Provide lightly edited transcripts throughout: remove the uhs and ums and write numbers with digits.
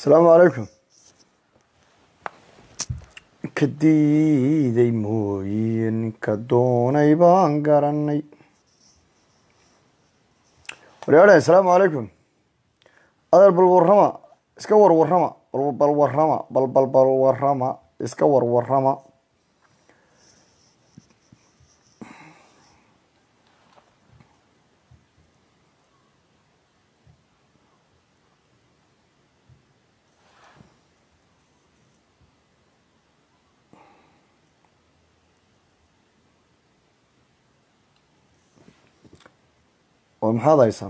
السلام عليكم. كديدي موين كدوني بانقرني ورياضي. السلام عليكم. هذا بالورما اسكور ورما بالورما بالورما اسكور ورما ومحاضر يسام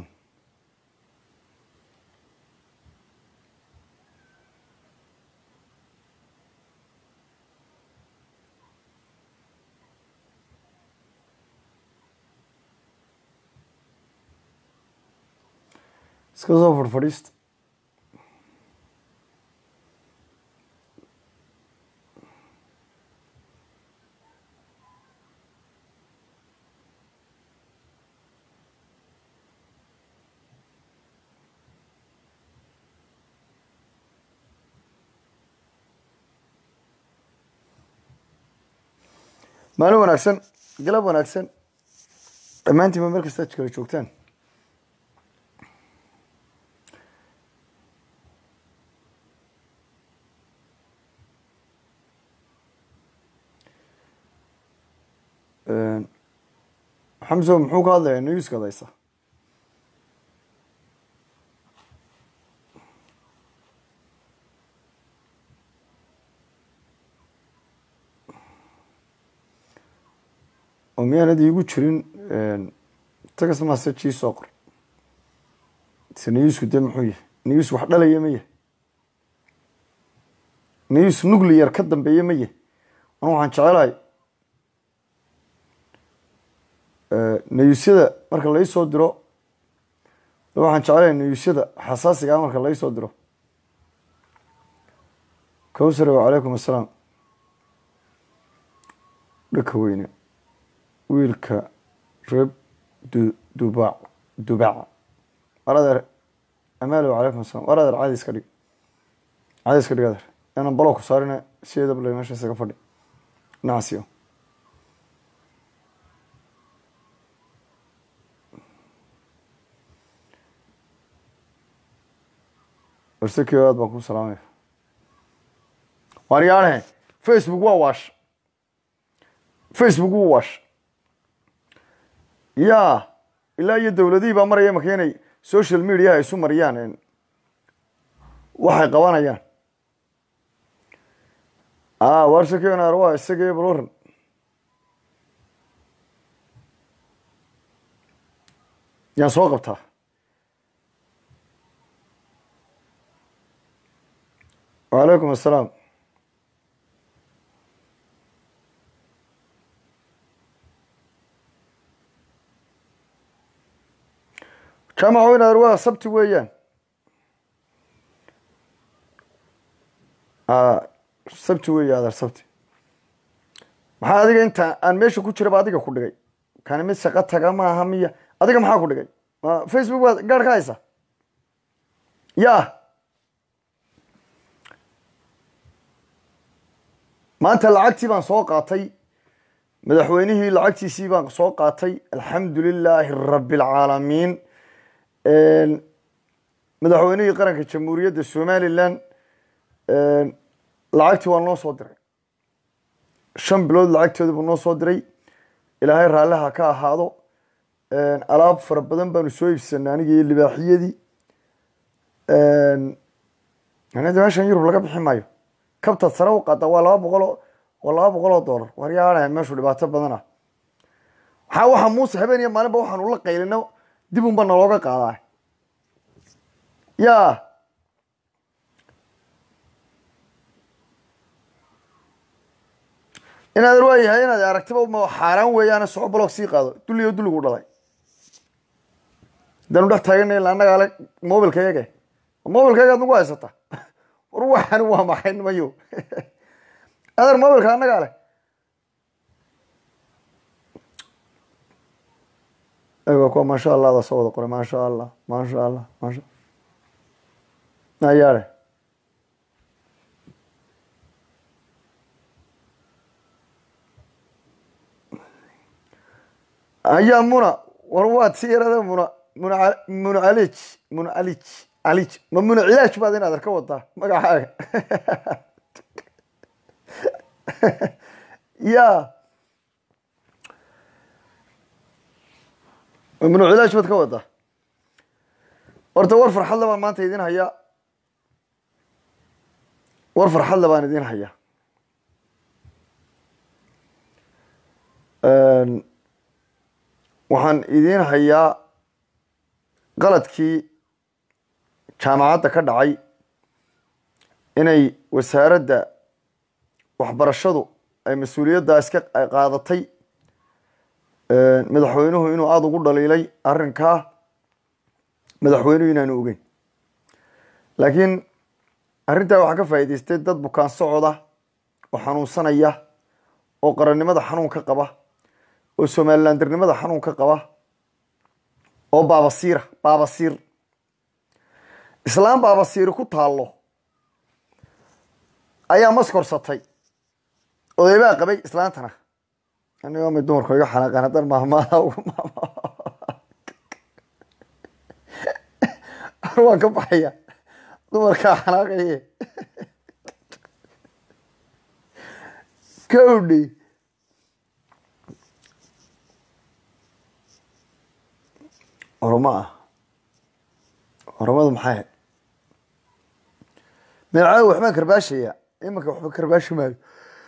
اسكو فرفريست maalin wanaagsan, galab wanaagsan dhammaantiinba meel kasta kala joogtaan. xamso muxuu ka hadlayaa newska daysa? oo miyaanad iigu jirin tagas message soo qor. newsku dee muxuu yahay? news wax dhalaya ma yahay? news nuclear ka dambeeya ma yahay? anu waxaan jecelahay newsyada marka lai soo diro, waxaan jecelahay newsyada xasaasiga marka lai soo diro. kawsare wacalaykum assalaam. dhaka weyne wiilka reeb dubac waradeer amaal wacalaykum assalam. waradeer caadi iska dhig, caadi iska dhig adeer. inaan balo ku saarina sideedaba la meesha isaga fadhi nacasiyo. warsakiyo aad baan ku salaamaya. waaryaane facebook waa waash, facebook wuu waash ya ilaa iyo dowladihii baa maraya marka inay social media ay isu mariyaan waxay qabanayaan. warsakiyo naar waa isagii baloran yaan soo qabtaa. وعليكم السلام. جامعة هنا رواة سبتي ويان سبتي ويا هذا سبتي. maxaa adiga inta aan meesha ku jira ba adiga ku dhigay kana mid shaqo taga ma ahamiya adiga maxaa ku dhigay facebook waa gaar ka haysa ya maanta lacagtii baan soo qaatay, madaxweynihii lacagtiisii baan soo qaatay. alxamdulilaahi rabbi alcaalamiin. madaxweynihii qaranka jamhuuriyadda somalilan lacagtii waa noo soo diray. 5 bilood lacagtooda buu noo soo diray. ilaahay raalliha ka ahaado. alaab fara badan baanu soo iibsanay aniga iyo libaaxiyadii. anada meeshan yurub laga bixi maayo. kabtaad sare u qaada waa 200 oo dollar. waryaana meeshu dhibaato badan ah. waxa muuse habeen iyo maalinba waxaan ula qaylino dib unba nalooga qaadaa ya inaad ruwayahay inaad aragtiba ma xaaraan weeyaan. soo blog sii qaado duliyo duligu dhalay danu dhex taaganay la anaga ale mobilkayga nagu haysata. waxaan waa maxay mayo adar mobilka anaga ale ايوه كو ما شاء الله هذا صوت قري ما شاء الله ما شاء الله ما شاء الله يا ayaa muna war waad si yarada muna alij ma muna cilaaj baad inaad arka wadaa magacaaga ya muna cilaaj baad ka wadaa horta war farxad le baan maanta idin hayaa war farxad le baan idin hayaa waxaan idin hayaa qaladkii jaamacadda ka dhacay inay wasaaradda waxbarashadu ay mas-uuliyaddaa iska qaadatay madaxweynuhu inuu aada ugu dhaliilay arrinkaa madaxweynuhu inaanu ogeyn laakiin arrintaa waxaa ka faa'iidaystay dad bukaan socoda oo xanuunsanaya oo qarannimada xanuun ka qaba oo somalilandirnimada xanuun ka qaba oo baabasiir islaam baabasiiri ku taallo ayaa maskorsatay odaybaa qabay islaantana anigoo mid dumarku iga xanaaqaan haddaan mahmaada waan ka baxaya dumarkaa xanaaqaye kawdhi oromo ah oromadu maxay meelcaawi waxbaan karbaashaya imanka waxba karbaashi maayo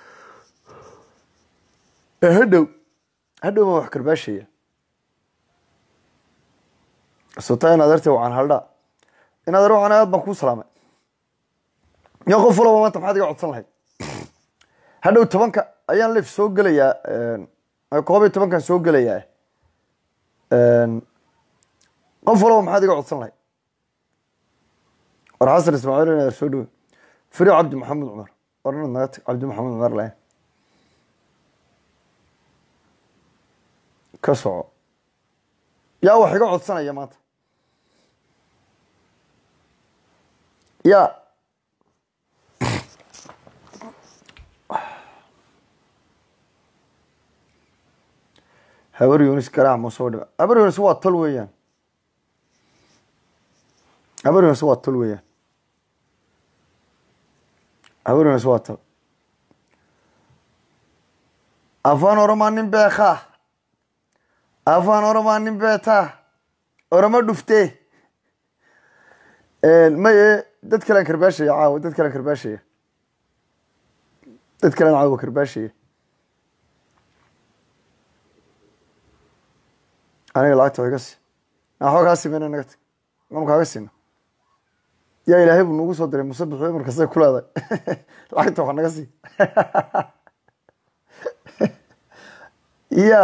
hadhow baan wax karbaashaya sota in adeertay wacan haldhaa in adeer wacan aad baan kuu salaamay ya qof walaba maanta maxaad iga codsan lahayd hadhow 10 ayaan lef soo gelayaa 11 soo gelayaa qof walaba maxaad iga codsan lahayd war xasan ismaaciil in adeer soo dhowe firi cabdi maxamed cumar warnad naga tag cabdi maxamed cumar lahayn ka soco yaa wax iga codsanaya maanta ya habar yunis garaac ma soo dhiba habar yunis waa tol weeyaan habar yunis waa tol weeyaan habar yunis waa tol afaan oromaa nin beekaa afaan oromaa nin beetaa oroma dhuftee maye dad kalean karbaashaya caawa dad kalean karbaashaya dad kalean caawa karbaashaya aniga lacagta wa iga sii waxba kaa simeyna naga tag manu kaaga siina yaa ilaahay buu nagu soo diray musabix markasay ku leedahay lacagta wax naga sii ya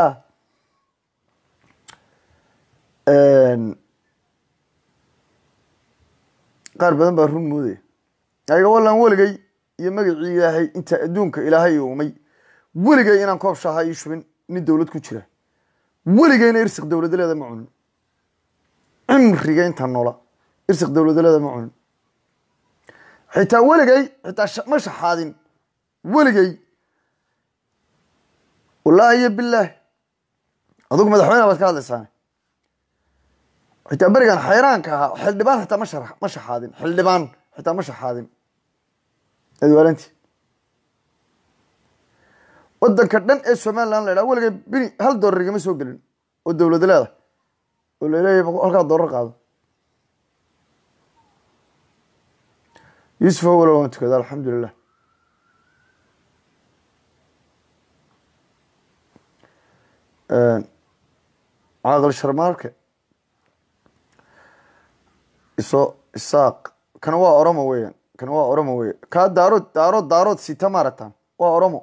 qaar badan baa run moodaya ayaga wallaan weligay iyo magacii ilaahay inta adduunka ilaahay uumay weligay inaan koob shaaha ii shubin nin dowlad ku jira weligayna irsiq dowladaleeda ma cunin cimriga intaan noola irsiq dowladaleeda ma cunin xitaa weligay xitaa ma shaxaadin weligay wallaahi iyo bilaahi adugu madaxweyne baad ka hadlaysaa xitaa berigan xayraanka ahaa xildhibaan xitaa ma shaxaadin xildhibaan xitaa ma shaxaadin adwaalanti wadanka dhan ee somaliland la idhaha weligay bini $1 igama soo gelin oo dowlad leeda oo laleeyahay halkaa $1 qaado yuusuf awala waan tukada alxamdulilah caaqil sharmaarke isaaq kana waa oromo weeyaan kana waa oromo weya kaa daarood sita maaragtaan waa oromo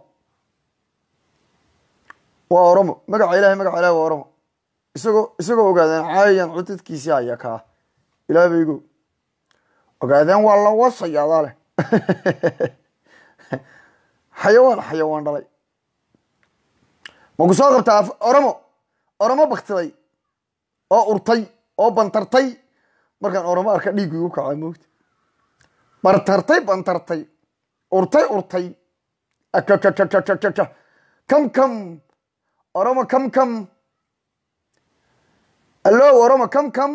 magaca ilahay waa oromo isagoo ogaadeen caayan codadkiisii haya kaa ilaah baygo ogaadeen waa la wasayadaa leh xayawaan dhalay maku soo qabtaa oromo baktiday oo urtay oo bantartay markaan oromo arka dhiiggu igu kacaa moogta bantartay urtay kam oromo kam allo warama kam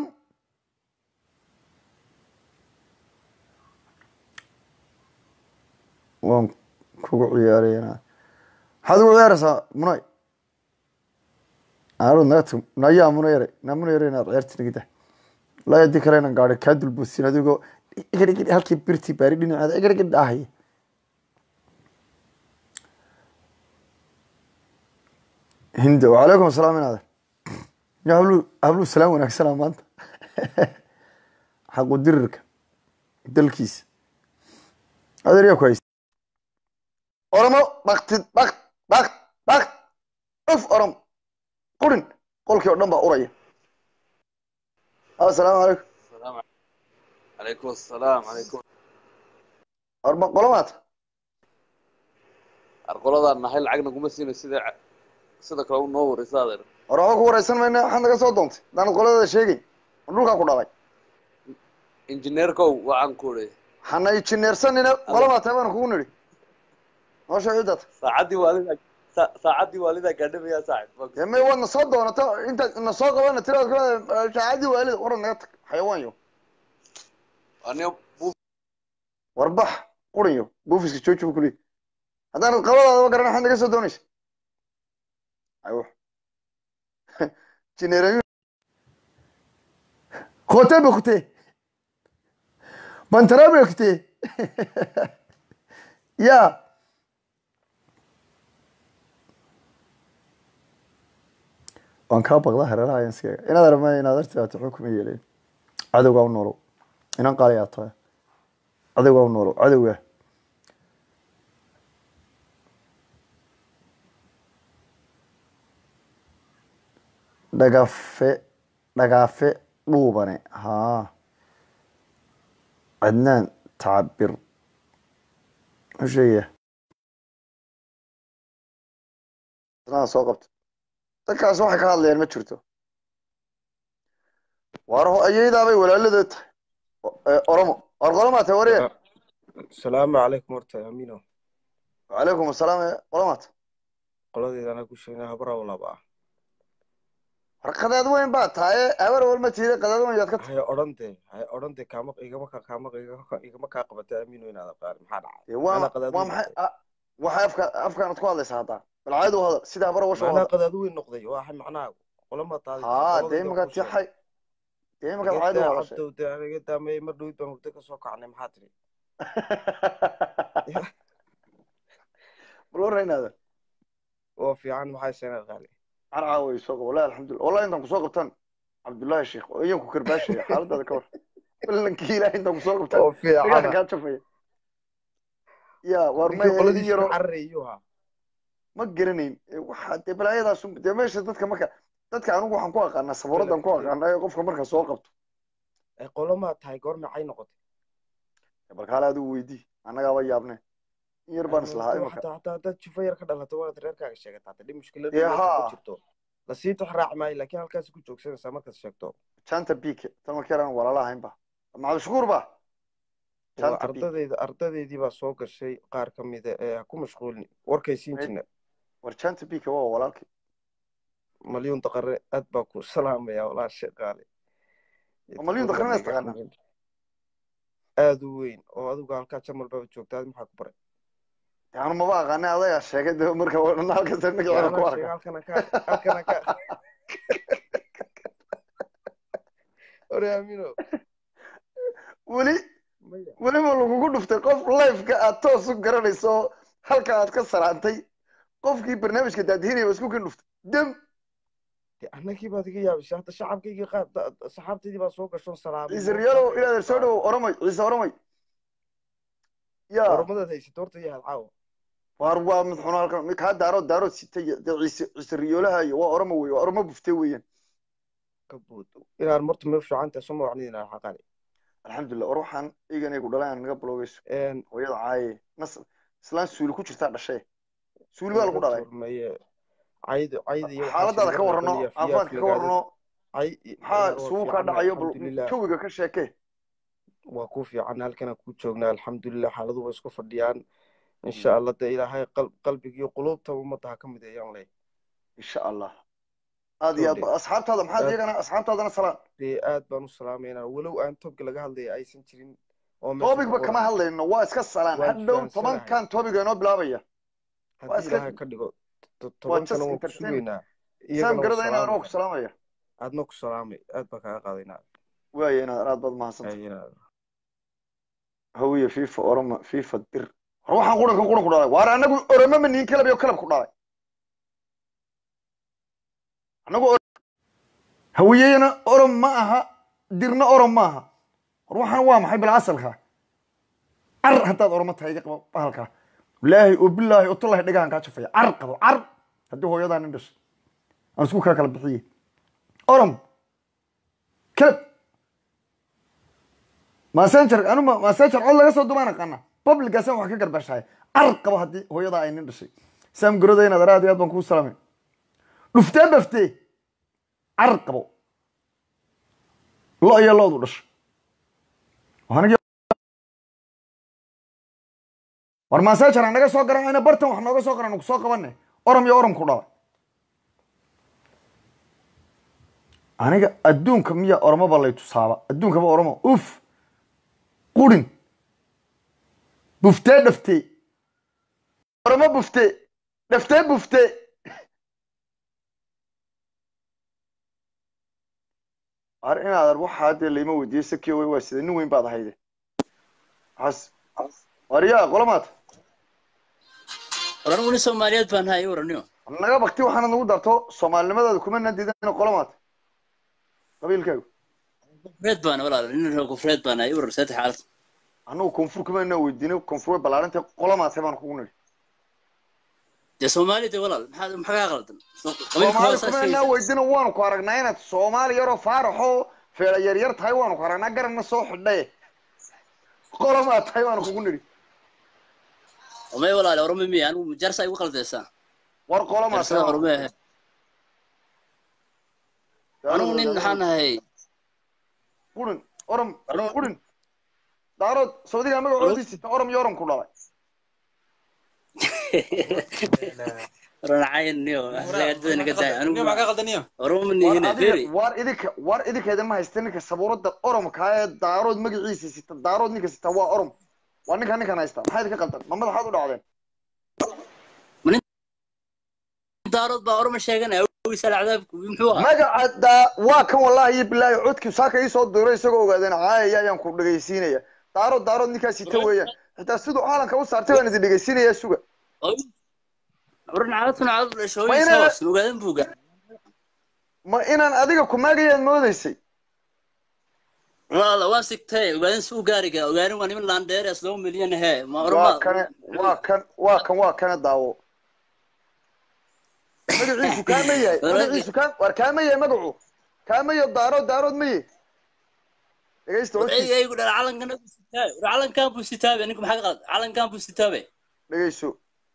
waan kugu ciyaarayna maxaad ugu ciyaaraysaa munay aarud naga tag nayaa muna yaray naa muna yaray inaad ciyaarti nagida laa yadi kale inaan gaadhay kaa dulbuusin adigoo igadhigidh halkii birti baari dhinaceeda igadhigidh dhaahaya hinda wacalaykum asalaam inaada ya hablu salaam wanaagsanaa maanta xaqu dirirka dalkiisa adeeryaa ku haysta oromo baktid bakt uf orom qurin qolkii oo dhan baa uraya assalaamu calaykum السلام عليكم. السلام عليكم. orma qolomaata arqoladan nahay lacagna kuma siina sida kale u noo wareysaadeer. orama ku wareysan mayna waxaad naga soo doontay hadaan qolada sheegayn dhulkaa ku dhalay injineerkow waxaan ku iri hana injineersanina qolomaata baan kugu nidhi noo sheeg ciddata saacadii waalida gaadhamaya saaxib. may waad na soo doonato intaad na soo qabana tiraad shaacadii waalida waran naga tag xayawaanyo aniga warbax qurinyo buufiska jooji bu kuleey haddaanad qabadaadaba garan waxaad naga soo doonaysa ayo jineerayu khote bekute bantara bekute ya waan kaa baqda hareeraha ayaan iskaga inaad armay inaad artiaata xukuma yeeleen cadowgaa u noolow inan qaaliyaa tahay cadowgaa u noolow cadowga dhagaafe dhuubane haa cadnaan tacabir u sheegaya soo qabta dadkaas waxay ka hadlayaan ma jirto war ayaydaabay walaaladeed tahay oromo war qolomaata wariye asalaamu calaykum horta amino wacalaykum asalaam qolomaata qoladeedana ku sheegnay habraa laba ah war qadaad weyn baa tahay habar walma tiire qadaad weyn yaad ka tahay hay odhante igama kaa qabatay amino inaad aqaan maxaa dhacay waa maxay waxay afkaanad ku hadlaysaa haddaa balcaadu hadal sida habar washa macnaa qadaad weyn noqday waa macnaa qolama taadi haa dee imakaad tixay dee imakaad caadi u hadashay dee aniga daamay mar dhowid baan hurdo kasoo kacnay maxaa tiri bal waraynaada oo fiican maxay seenad qaali carcaa way soo qabo wallahi alxamdulillah wallahi intaan kusoo qabtaan cabdullaahi sheekh oo iyanku karbaashaya xaaladaada ka war balankii ilaahay intaan kusoo qabtaan oo fiican kaa jafaya ya war may qoladii yaro carreeyuha ma garanayn waxa dee balaayadaas dee meesha dadka marka dadka anigu waxaan ku aqaanaa sabuuradan ku aqaanaa ee qofka marka soo qabto ay qolomaa tahay goor maxay noqotay balkaale adigu weydii annagaaba yaabne in yar baan islahaa imaka hataa dad jufa yar ka dhalato waad reerkaaga sheegataa hadii mushkilad haa jirto lasii tixraac maayo laakiin halkaas ku joogsanaysaa markaad sheegto janta bike tan markii aan walaala ahayn ba maxamed shukuur ba ardadeydii baa soo gashay qaar ka mida ee ku mashquulni warkay siin jirna war janta bike waa walaalkii malyuun daqare aad baa ku salaamaya walaa shaqaale malyuun daqarena istaqaana aad u weyn oo adigu halkaa jamal baa joogta aad maxaa ku baray anu maba aqaanay adagaa sheegay de marka halkasta magaceeda ku arka halkana ka ore amino weli ma lagugu dhuftay qof lifeka aad toos u garanayso halka aad ka saraantay qofkii barnaamijka daadihinaya isku kin dhuftay dem annagii baad iga yaabisay hadda shacabkaygii qaar saxaabtaydii baa soo gashoon salaamay ciise riyaalo inaad soo dhowo oromay ciise oromay ya oromadaad haysata horta iyo halcaawa waar waa mid xuno halkan kaa daarood sitay dee ciise riyoolaha iyo waa oromo wey waa oromo buftay weeyaan kabuud inaan marta ma fiicanta soo mawacnidina xaqani alxamdulillah war waxaan iganay ku dhalaan naga bloogayso hooyada caaye nas islaan suuli ku jirtaa dhashay suuli baa lagu dhalay xaaladaada ka warrano caafimaadka ka warrano maxaa isugu kaa dhacayo jawiga ka sheekee waa ku fiican halkana ku joognaa alxamdulillah xaaladuhu way isku fadhiyaan insha allah dee ilaahay qalbigiiyo quluubta ummadda ha ka mideeyaan leh insha allah aad iyo aad kowdhe asxaabtaada maxaad aad iyagana asxaabtaadana salaan dee aad baan u salaamaynaa walow aan tobka laga hadlaya aysan jirin oo meesha ku toobigba kama qoran hadlayno waa iska salaan waan hadhow fahansanahay 10kan toobiga inoo bilaabaya waa haddii iska ilaahay ka dhigo waa tobankana just waan ku entertainment sugaynaa saam iyagana waa garada inaan waa ku salaamaya salaamaya aadna ku salaamay aad baan kaaga qaadaynaa waaye inaad aad baad mahadsanta inaad hawiye fifa oroma fifa dir war waxaan quran ku dhalay waar anagu oroma ma niin kalab iyo kalab ku dhalay anagu hawiyeyna orom ma aha dirna orom ma aha war waxaan waa maxay bil asalka car haddaad oroma tahay iga qabo bahalka ilaahay oo bilaahi oo tullahi dhagahan kaa jafaya car qabo car haddii hooyadaa nin dhashay aan isku kala bixiye orom kalab messenger anu messenger cod laga soo dumaan aqaana publicaasaan wax ka garbashahay car qabo haddii hooyadaa ay nin dhashay saam garoda inaad araad iyo aad baan kuu salaamay dhuftee baftee car qabo lo iyo loodu dhasho war messenger aan naga soo garacayna bartan wax nooga soo qaran ku soo qabane orom iyo orom ku dhalay aniga adduunka miya oromo ba lay tusaaba adduunkaba oromo uf qurin buftee dhaftee oromo buftee dhaftee buftee ar inaad waxaa dee layma weydiiyey sakiyo way waa sida nin weyn baad ahayde waxaas waryaa qolamaad oran weli Soomaaliyeed baan hayo waraniyo naga bakti waxaana nagu darto Soomaalinimadaada kuma nadiidana qolamaad qabiilkaagu Fred baan walaal nin roo Fred baan hayo war saddex xaalad anu koonfur kuma na weydiino koonfur balaaranta qolamaad baan kugu niri de Soomaaliyeed walaal maxaa qaldan Soomaali kuma na weydiino waan ku aragnaa inaad Soomaali yaro faaraxo feela yar yar tahay waan ku aragnaa garanna soo xidhay qolamaad tahay waan kugu niri وما ولا أورمي مي أنا مجرس أيوة قلت إنسان ورقة ما سا أورمي أنا منين حنا هاي قرن قرن دارود سعودي كمان عودي ست أورم يورم كلها رنا عين نيو لا يدنا كذا أنا ما قلت نيو أورمي هنا بيري وار إذا هذا ما هيستنك الصبورات ده أورم كاي دارود مجلس ست دارود نيك ست هو أورم وأنا كان هايستا هاي ذيك قلت ما حد ولا عادين من دارود بأورم الشيء أنا ويسأل عذابك ويمحوها ما قعد واكم والله بالله عودك وساك يسود دوري سجوا قاعدين عاي يا يوم كل جيسينية دارود نيك ست ويا حتى سدوا عالم كوس صارتوا أنا زي جيسينية سوق ورنا عادة شوي سواس وقاعدين فوقا ما إنا أديك كم جاي الموديسي والله واسك تاي وبعدين سوق قارقة وقارن وأنا من لاندير أصلهم مليون هاي ما واكن داو مدعيسو كامية مدعيسو كامية مدعو كامية دارود مية لقيت أي يقول العلن كان بستابي العلن كان بستابي أنكم حق غلط علن كان بستابي لقيتو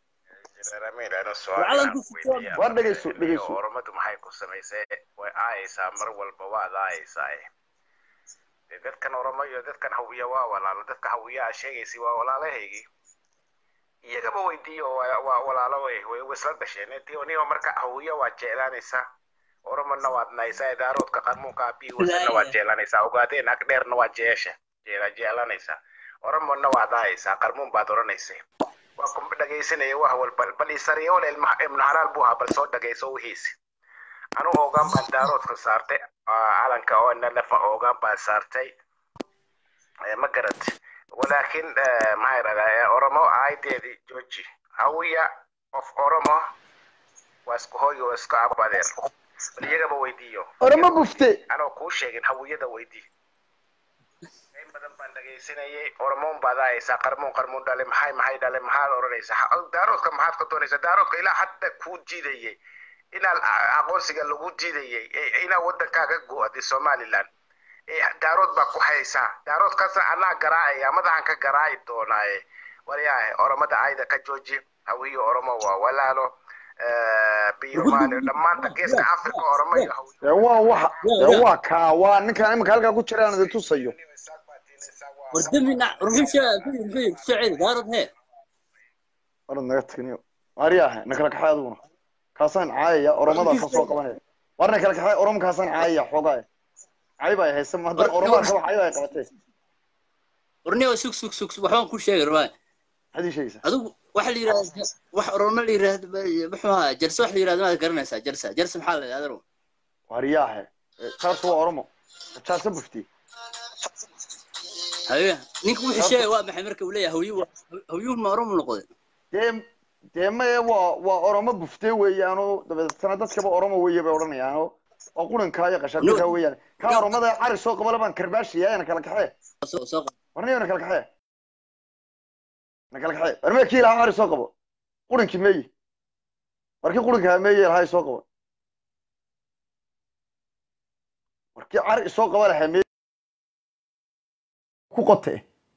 العلن بستابي وين لقيتو oromadu maxay ku samaysay way aayaysaa mar walba waa aayaysaa dadkan oromo iyo dadkan hawiya waa walaalo dadka hawiya sheegaysi waa walaalahaygi iyagaba weydiiyo waa walaalo way isla dhasheen tiyo marka hawiya waa jeelanaysa oromona waad naysaa daaroodka qarmuunka abi wasana waa jeelanaysa ogaadeen ag dheerna waa jeelanaysa oromona waad aayaysaa qarmuun baad oranaysa waa ku dhageysanaya wax walba bal isariyo ilma ibn halal buu ha bal soo dhageyso wixiisi anu ogaan baan daaroodka saartay calanka oo nalafa ogaan baan saartay ma garad ولكن ما يرى أورمو عايدي جوجي هوية of أورمو واسكوهي واسكاب بعدين وليجا بويديو أورمو بفتي أنا كوشة إن هوية ده ويدي بدن بندقي سنة أورمون بداية قرمون دالم محي دالم محل أورنيس داروت كم حد كتونيس داروت إلى حتى كوجي ده إلى أقوسي قال لوجي ده إلى ودك كاجا جوا دي سوماليلاند داروت باكو حيسا داروت كسر أنا قراءة يا ماذا عنك قراءة دوناي ورياه أورما ده عايدة كجوجي هوي أورما ولا له بيومان لما أنت كيس أفريقيا أورما يهوى يهوى كوا نكان مكالك كل شيء أنا توصيه ودمنا روحي في شعر دارت هي أنا نقتني ورياه نكلك حيادونا كاسان عاية أورما ده خصوصا كمان warna kala kaxay oromkaasan caaya xogaa cayba ay haysan haddaan oromaa kaba cayba ay qabatay ورنيو سوق وحوان كل شيء رواي hadii sheegaysa هذا واحد اللي يراد واحد روما اللي يراد بحوها جلسة واحد اللي يراد ما ذكرنا جلسة محل هذا رو wariyaahe saartu waa oromo jaarsa bufti هاي نيك وحش شيء واضح مركب ولا هويو ما روما نقول dee maye waa oromo buftay weeyaano dabeetana dadkaba oromo weeye bay odhanayaano oo qurankaa iyo qasharka weeyaan ka oromada cari soo qabo labaan karbaashi ayna kala kaxee warniyana kala kaxee na kala kaxee warma kiila cari soo qabo quranki meeyi markii quranka meeyi lahay soo qabo markii cari soo qabo lahay meeyi ku qotay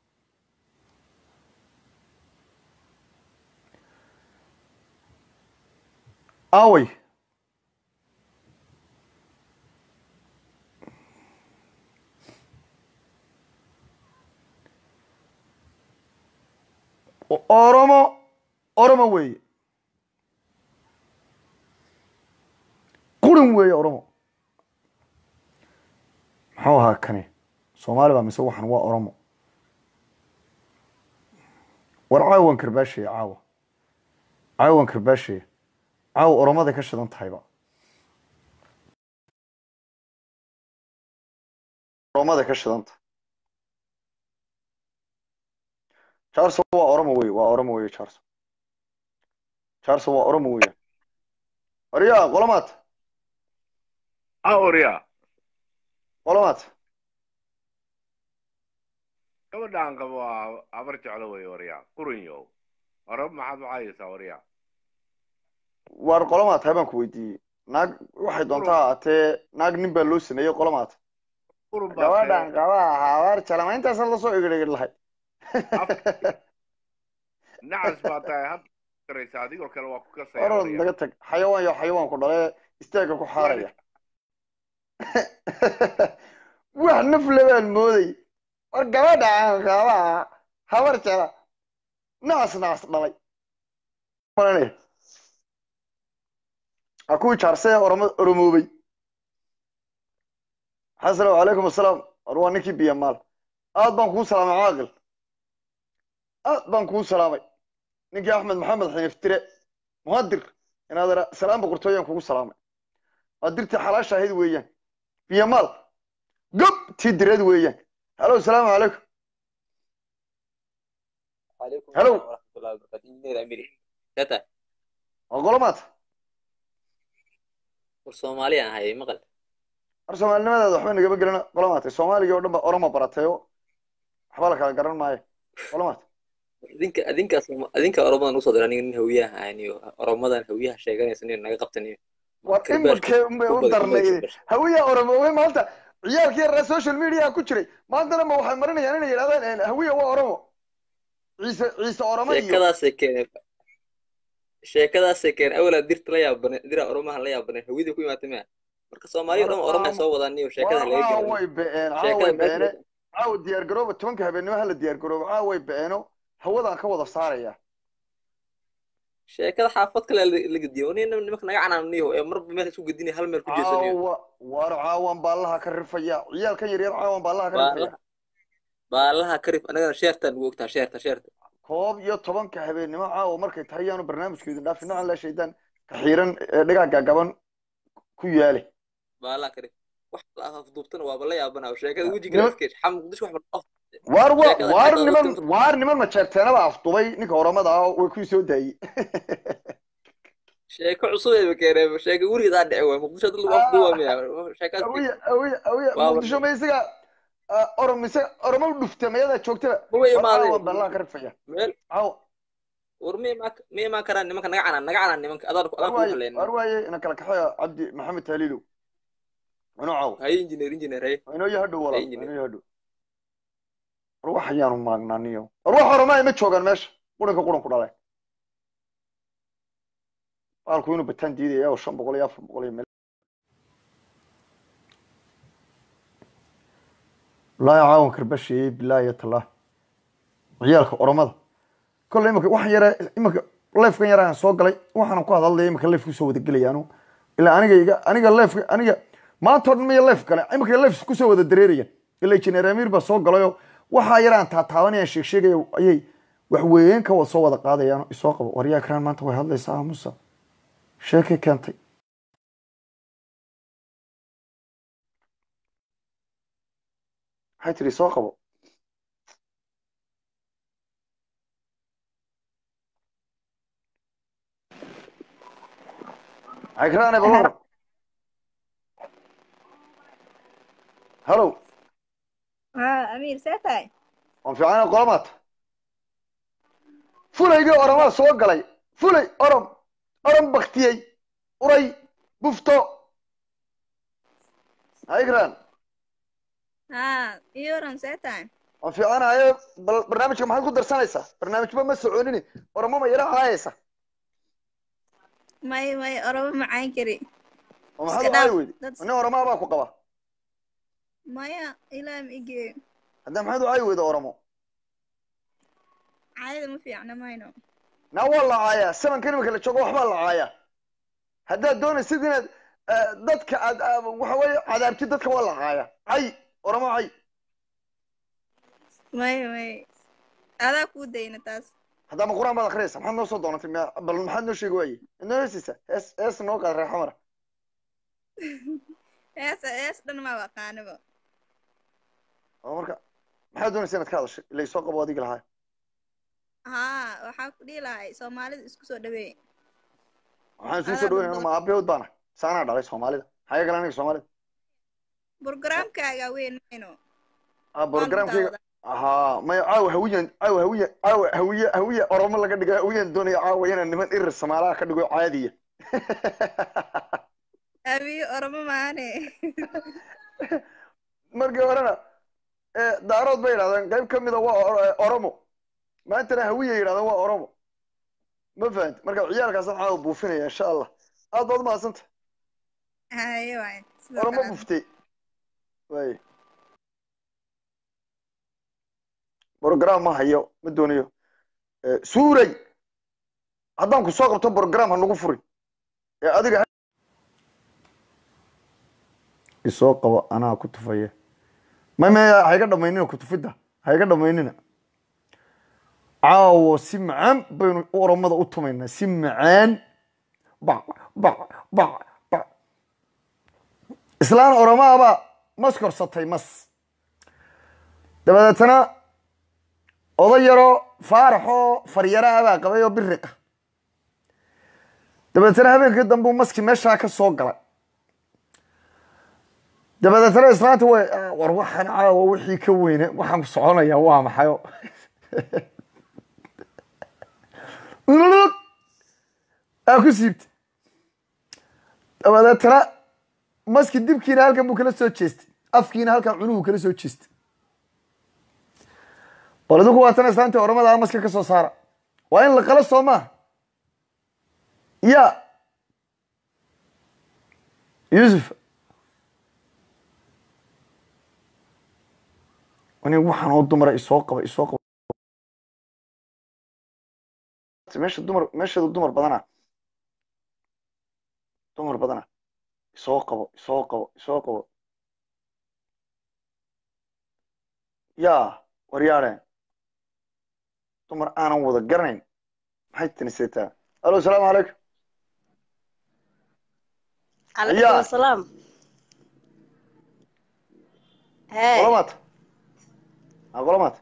away oromo weeye quran weeye oromo maxuu ahaa kani soomaali baa mise waxan waa oromo war caawan karbaashiya caawan karbaashiya caaw oromaday ka shidan tahayba oromaday ka shidan tahay jaarso waa oromo weeye jaarso waa oromo weeye ariyaa qolomaad awriya qolomaad gabadhaan qabo abar jeclo wey warya quranyow orob maxaad u caayaysaa warya war qolomaad tahay baan ku weydiiyey naag waxay doontaa ahaatee naag nin baa loo sameeyey qolomaad gabadhaan qaba habar jalama intaasan lasoo egedheged lahay nacas baa tahay had karaysa adigoo kale waa ku kasaya oron naga tag xayawaan iyo xayawaan ku dhale istaaga ku xaaraya wax nafle baan mooday war gabadhaan qaba habar jala nacas dhalay akuwii jaarsee oromoobay assalaamu calaykum assalaam war waa ninkii biyamaal aad baan kuu salaamay caaqil aad baan kuu salaamay ninkii axmed maxamed xiniftire muhadir inaad salaam boqortooyaan kugu salaamay waa dirtii xalaasha ahayd weeyaan biyamaal gob tii direed weeyaan halo asalaamu calaykum halo waa qolomaad Soomaaliya ahay maqal war soomaalinimadaada waxba nagama gelina qolomaad Soomaaliga oo dhan ba oromo barateeyo waxba la kala garan maayo qolomaad adinka oromadan usoo diran nin hawiyaha ahaniyo oromadan hawiyaha sheeganaysan in naga qabtaniyo war imake u darnay hawiya oromo maanta ciyaalkii reer social media ku jiray maantana ma waxay marinayaan inay yidhahdaan hawiya waa oromo ciise oromo iyo sheekadaasay keen awala dirta la yaabane dira oromaha la yaabane hawida ku imaatay ma marka Soomaaliya dhan oroma soo wadaan iyo sheekada laga galo way beene caaw diyaar garooba 10 habeenimo hala diyaar garooba caaw way beeno hawadan ka wada saaraya sheekada xaafad kale la gediyo nimanka naga canaaniyo ee marba meel isku gedinay hal meel ku jeesanayo war caawan baalaha ka rifaya ciyaalkan yar caawan baalaha ka rifaya baalaha ka rif anaga sheertan ugu ogtaa sheerta koob iyo 10 habeenimo caawa markay tahay yaanu barnaamijkeedu dhaafin aan la sheedan ka xiiran dhigaga gaban ku yaale baala kare wax la afduubtana waa bala yaabana sheekada wajiga iskeesh xam muqdisho wax war niman ma jeerteenaba afdubay ninka oramada way ku soo daayay sheeko cusub ee keenay sheeko wuriga dhacay waa muqdisho dad lagu afduubay sheekaas muqdisho ma isaga oromo dhuftamayada joogtaba baalaha ka rifaya ورمي ما كران نمك نقعنا نمك war waaye ina kala kaxeeyo cabdi maxamed taaliilow inuu caaw هاي انجينير هاي inuu yahadhow walaal inuu yahadhow war wax ayaanu maagnaaniyo war wax oromaa ma joogaan meesha quran ku dhalay baalku inuu bataan diidaya oo 500 iyo 400 meel لا يعاون كربشي بالله الله عيالك أرمض كل يوم واحد يرى يوم لايف كان يرى سوق لي واحد نقول هذا اللي يوم كلف كوسو ودق لي أنا ilaa aniga leef aniga maanta oo dhan maya leef gale imika leef kusoo wada dareerayaan ilaa injineer amiir baa soo galayo waxaa yaraan taataabanayaan sheegaya ayay wax weeyeen ka wada soo wada qaadayaan isoo qabo waryaa karaan maanta way hadlaysaa aamusa sheekay keentay waxay tiri soo qabo عكراني بالورق هلو أمير ساتاي وفي عنا قرامات فولي جو أرمان سوق لي فولي أرم بختيي أري بفتو عكران يورن ساتاي وفي عنا هاي برنامج ما هنقدر سنة برنامج ما مسعوني أرمو ما يلا هايسا ماي أربع معاي كري وما هذا عايود أنا أرما باكو قبا مايا إلى ميجي هذا ما هذا عايود أرمو عايد ما في عنا ماينو نا والله عايا سمن كلمة كلا تشوق وحبا الله عايا هذا دون سيدنا دتك وحوي عذابتي دتك والله عايا عي أرما عي ماي هذا كودينا تاس هذا ما قرآن بعد خريص محمد نوصل دونا في بل محمد نوشي قوي إنه يسيسه إس نوقع الريح حمرة إس دنا ما بقانا بقى أمرك محمد دون سنة كذا شيء اللي يسوق بواديك الهاي waxaa ku dhihi lahay Soomaalida isku soo dhaweey waxaan soo dhaweey ma abeed bana saana dhalay Soomaalida haye galan Soomaalida programkaaga weyn mayno programkaaga ما هوية أرام الله كده هوية الدنيا عاوينا نمن إرس مالا كده عادية أبي أرام معاني مرجع ورانا دارات بينا جايب كم ده أرامو ما أنت هوية يلا ده أرامو ما فهمت مرجع عيالك أصلا عاود بوفيني إن شاء الله هذا ما أصنت أيوة أرامو بوفتي وي برنامج ما هيو مدونيو سوري هذا كسوق قبته برنامج هنقول فري يا أديك السوق أنا كنت فيه ما هيك دميننا كنت فيه هيك دميننا عاو سمعان بين ورمض أطمئن سمعان با إسلام ورما با مسكر سطحي مس دبتنا odayaro faaraxo faryaraha baa qabay oo biriqa dabeetana habeenkii dambe uu maski meesha ka soo galay dabeetana islaanta way war waxaan caawa wixii ka weyne waxaan soconaya waa maxayo ku siibtay dabeetana maski dibkiina halkan buu kala soo jeestay afkiina halkan cunuhu kala soo jeestay ولدك واتنا إسلامتي ورمضان على مسك كسر صار وين القلص صوما يا يوسف وني وحنا ودمر يسوق ماشي الدمر بدنا دمر بدنا يسوق يا وريارين تمر أنا وذا قرنين حتى نسيتها ألو السلام عليكم عليكم السلام غلمات غلمات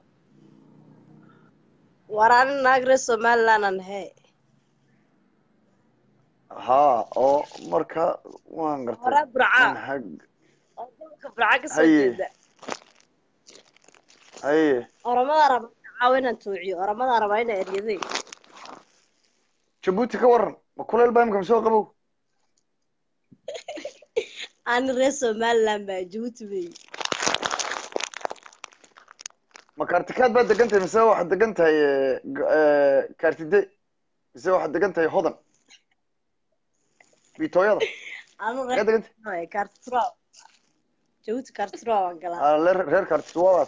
ورانا ناقر الصومال لنا هاي أو مركا وانقرت ورا برعا حق برعا كسر هاي رمضان عاونا توعي رمضان ربعين أريدي جبوتي كورن وكل البايم كم سوق أبو أنا رسم مال لما جوت بي ما كارتكات بعد دقنتها مسوي واحد دقنتها كارت دي مسوي واحد دقنتها هضن بيتويض أنا رسم كارت تراب جوت كارت تراب أنا غير كارت تراب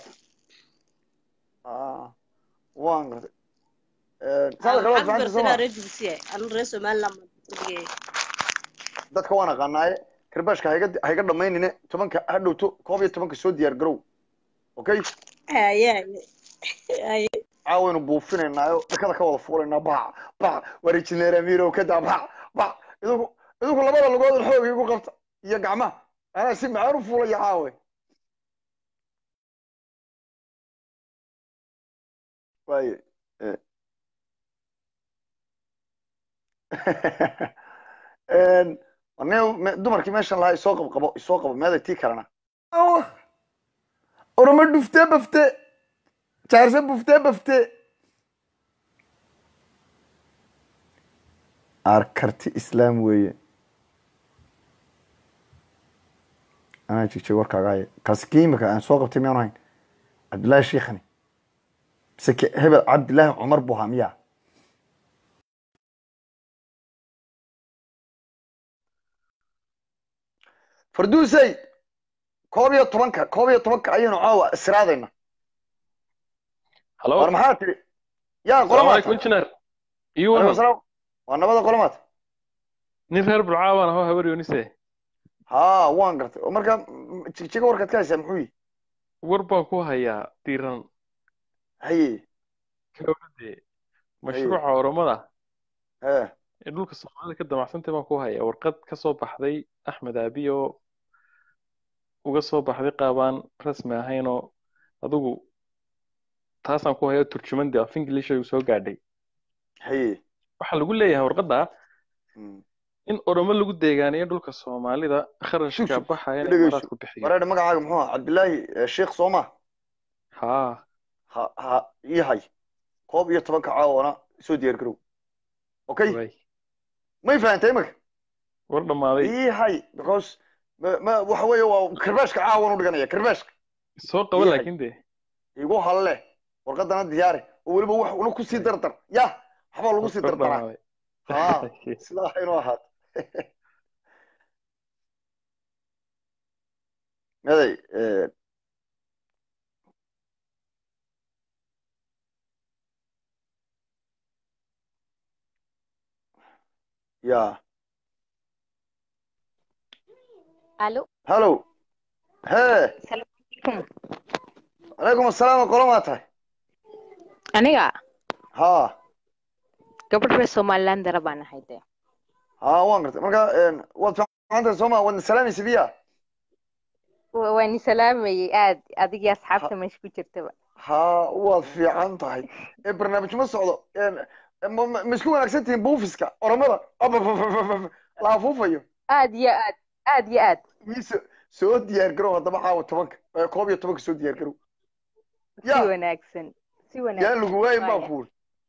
وانقرت أنا رسم مال لما dadka waan aqaanaaye karbaashka hayga dhamaynine 10 ha dhowto 11 soo diyaar garow okay caawaynu buufinaynaayo dhakada ka wada fuulaynaa bac war injineer amiirow ka daa bac idinku labada lugood xoog igu qabta iyo gacmaha anaa si macaan u fuulaya caawe waaye dumarkii meeshan lahaa isoo qabo meeday tii kalena oroma dhuftee bafte jaarse buftee bafte arkarti islaam weeye anaa jigjay warkaagaaye kaasi kiimika aan soo qabtay miyaanu hayn cabdillaahi shiikhani mise hebel cabdillaahi cumar buu ahaa miyaa farduusey 11 ayaynu caawa israadayna halo war maxaa tiri yaa qolamaad injineer iyo waa nabada qolamaad nin reer bulcaawan ahoo habar yoonise haa waan gartay oo markaa jigjiga warkaad ka haysaa muxuu yihi war baan ku hayaa diiran haye kawade mashruuca oromada ee dhulka soomaalida ka damacsantay baan ku hayaa warqad ka soo baxday axmed aabi oo uga soo baxday qaabaan rasmi ahaynoo adigu taasaan ku hayaa turjumandii af English ay soo gaadhay haye waxa lagu leeyahay warqadda in oromo lagu deegaaniyo dhulka soomaalida kharashka baxaya in maradku bixiyo wareer magacaaga muxuu ahaa cabdillaahi sheekh sooma ha yahay 11 caawana soo diyaar garow okay may fahantay imika war dhamaaday yahay because ma waxa weeye waa karbaashka caawan u dhiganaya karbaashka soo qabo laakiin de igu halle warqadana diyaare oo waliba wax uu ku sii dardar ya waxba lagu sii dardaraa sidaa inuu ahaad maday ya الو هلو هي السلام عليكم. عليكم السلام قولوا ما tahay aniga ها gabadh reer Somaliland baan ahay de ها waan gartay marka waad fiicantahay Soomaa wad salaamaysid biya waan salaamayay aad adiga asxaabta meesha ku jirtaba ها waad fiican tahay barnaamij ma socdo ma isku wanaagsantiin buufiska oramada la afuufayo aad iyo aad soo diyaar garow hadaba caawa 10 11 soo diyaar garow si wanaagsan yaa lagu waayay ma kuul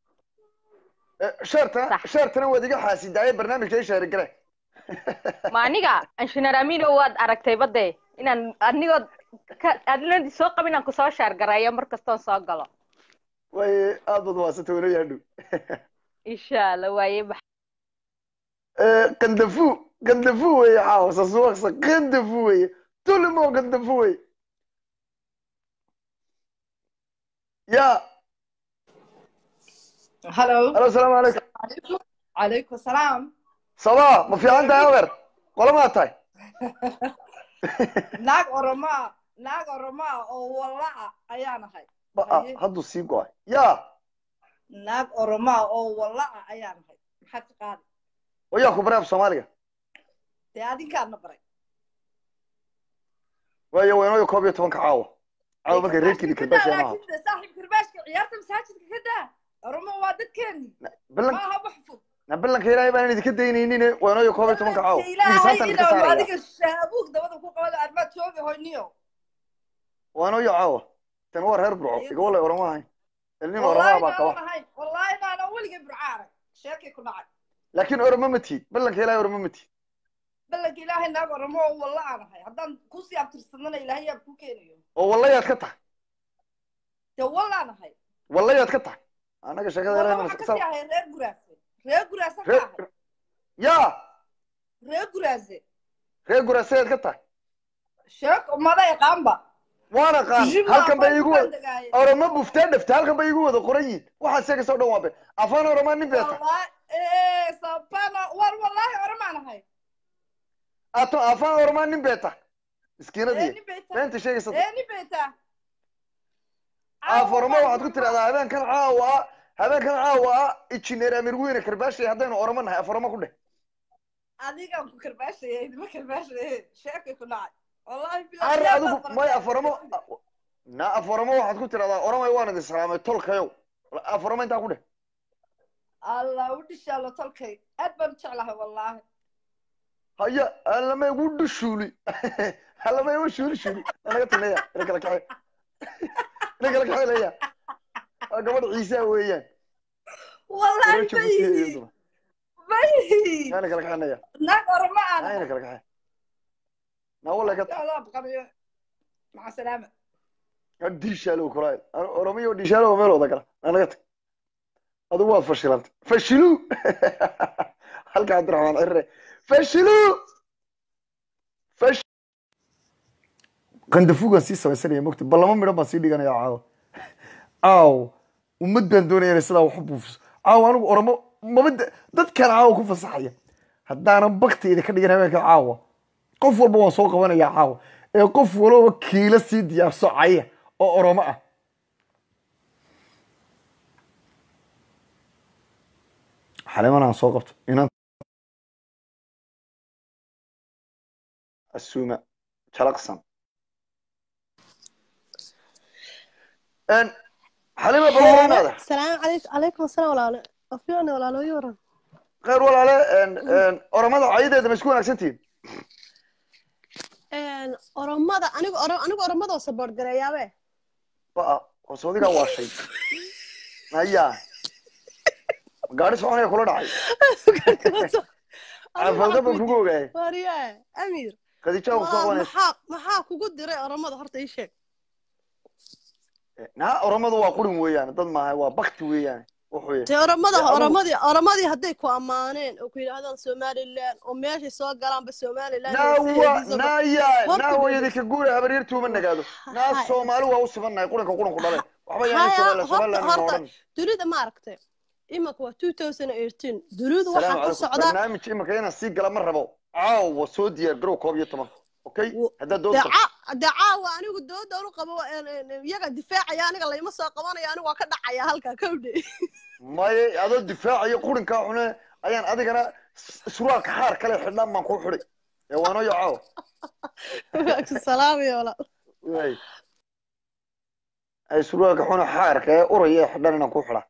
shartana waad iga xaasidaayay barnaamijka ay shaarin garay ma aniga engineer Amino waad aragtay bade inaan anigoo adlan soo qabin aan ku soo shaar garayo markasta soo galo way aad waasatay wala yaadhu insha Allah way قندفو وي عاوز اسوق قندفو وي طول ما قندفو وي يا هلو السلام عليكم عليكم السلام صباح ما في عندها يا ولا ما تاي ناق أورما أو والله أيانا هاي هادو سيقوا يا ناق أورما أو والله أيانا هاي محد قال ويا خبرة في صوماليا هذه كان نبرة وينو كوبي 10 عاوة ما قريت كذي كرباش يا ما صاحب كرباش عيارة مساجد كذا رمى وادت كني ما هو بحفظ نبلن كيراي بان إذا كده ينيني وينو كوبي 10 عاوة هذيك الشابوك ده وده فوق هذا أربعة شوفي هاي نيو وينو عاوة تنور هربرو يقول لي ورما هاي اللي ورما بقى والله أنا أول قبل عارف شاكي كنا عارف لكن ورما متي بلن كيراي ورما متي بلك إلهي ناق ورمو والله أنا هاي هذا كوسي أبترسلنا إلهي أبكو كينيو والله يتقطع والله أنا هاي والله يتقطع أنا كشكل والله ما حكيت يا هاي رير جراسة يا رير جراسة يتقطع شك ماذا يقام با وانا قام هل كان بيقول أورما بفتان دفتال هل كان بيقول هذا قريب واحد ساكت صوت دوابه أفان أورما نبيته والله إيه صبانا والله أورما أنا هاي ato afaan ormaan nin beeta miskiinadii nin beeta beenta sheegaysa nin beeta aformo waxaad ku tirahdaa habeenkan caawa injineer amir weyne karbaashay haddaynu oramo nahay aformo ku dheh adigaan ku karbaashaya idima karbaashaya sheekay ku dhacay wallahi ar adigu may aformo na aformo waxaad ku tirahdaa oramay waan idin salaamay tolkayow aformo intaa ku dheh allah u dhishaalo tolkay aad baan u jeclahay wallahi haya alama igu dhushuuli alama igu shuuli anaga tinaya ina kala kaxeelaya gabadh ciise weeyaan wallahi bayi ina kala kaxeynaya naag orama aan ina kala kaxey na wala ka maca salaama dishaalo kulaay oramiyo dishaalo meel wada gala anaga tag adigu waad fashilantay fashilu halka Cabdiraxmaan Cirre fashilu qandafuga si samaysanaya mogta balama midho baan sii dhiganaya caaw ummad baan doonaya sidaa wax u buufiso caaw anigu oramo mabada dadkan caaw ku fasaxaya haddaanan bakteeda ka dhigan habeenka caawa qof walba waan soo qabanaya caawa ee qof walba kiila sii diyaarso caya oo oramo ah xaleemanaan soo qabto inaan assuuma jalaqsan حليمة بلورينا السلام عليكم السلام ولا أفيون ولا لو يورا غير ولا لا أرمضة عيدة إذا مسكون أكسنتين أرمضة أنا أرمضة صبر قرية بقى وصودي كوا شيء هيا قاري سووني يقولون عاي عفوا بكوكو جاي وريا أمير خديتها وصووني محاك وقدر أرمضة هرت أي شيء نا أرمضة وأقولهم ويان ضد ما هو بخت ويان وحوي أرمضة هديك وأمانين وكل هذا سومالي اللين وماشي سوق قلم بالسومالي اللين ناو يدك يقول هبريرتو منك هذا ناس سومالي وأوصفنا يقولك كلهم هرت تريد ماركتي إما كوا 2018 درود واحد الصعداء برنامج إما كينا سيق قلم مرة عاو سوديا جرو كوبي تمام أوكي هذا دوس دعاوى أنا قد دور قبوا يجا دفاع يعني قال لي مصر قوانا يعني وكذا عيا هلك كودي ما هذا الدفاع يقولن كهنا أيان أديك أنا سرور كحار كله حنا ما نقول حري يا وانا يا عاو السلام يا ولا أي سرور كحنا حار كه أوريه حنا نقول حلا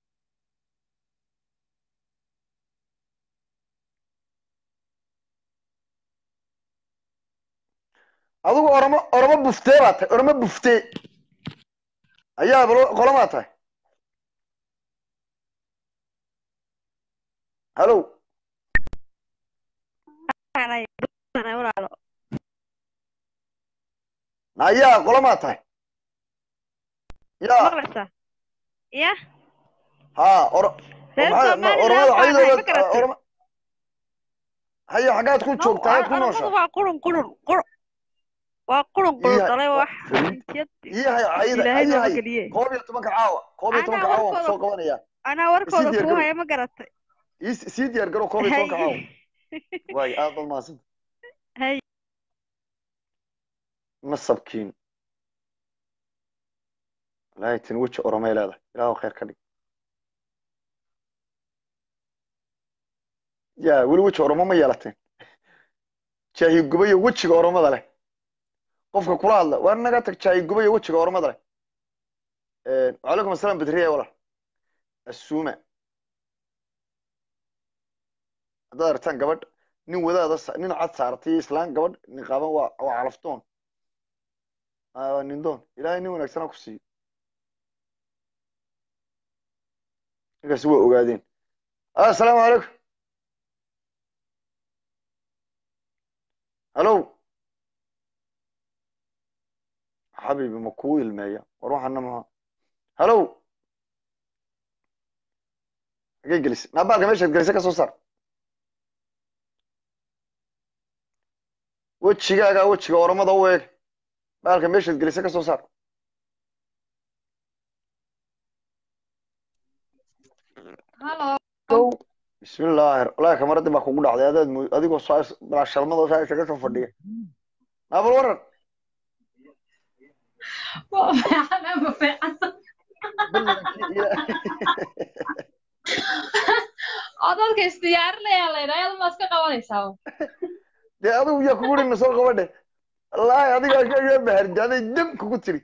adigu oramo buftee baa tahay oramo buftee ayaa qolamaa tahay hallo ayaa qolamaa tahay ya ha oromada caydooda haya xaggaad ku joogtaa ayaad ku nooshaa waa qurun وقرن طلع واحد ياهي كوبي تمك عاوة سوق وانيا أنا وركض فوها يا ما قرأت سيدي أرجعوا كوبي سوق عاوة واي أفضل ما صد هاي نصبكين لا يتنوش أورميل هذا لا خير كذي يا ولوش أورما ما يلاتين شاهي قبي وش أورما ذا qofka kula hadla war naga tag jaay gubay wajiga ormada leh waalaikum asalaam badriya wala assuuma haddaad aragtaan gabadh nin wadaada nin cad saartay islaan gabadh niqaaban waa calaftoon nin doon ilaahay nin wanaagsanaa ku siiyo ninkaasi waa ogaadeen assalaamu calaykum hallo حبيبي مكوي المية واروح انا معاه هلو اجلس ما بقى ماشي تجلسك صار وجهك ورمضه ويك بقى ماشي تجلسك صار هلو bismillah wallaahi kamaradii baa kugu dhacday adigoo baa shalmadoo saa isaga soo fadhiya abal waran dadka isdiyaarinaya la yidhaa iyada ma iska qabanaysaa dee adigu yaa kugu dhina soo qabadhe wallaahi adigaa ka baharjaaday dam kugu tiri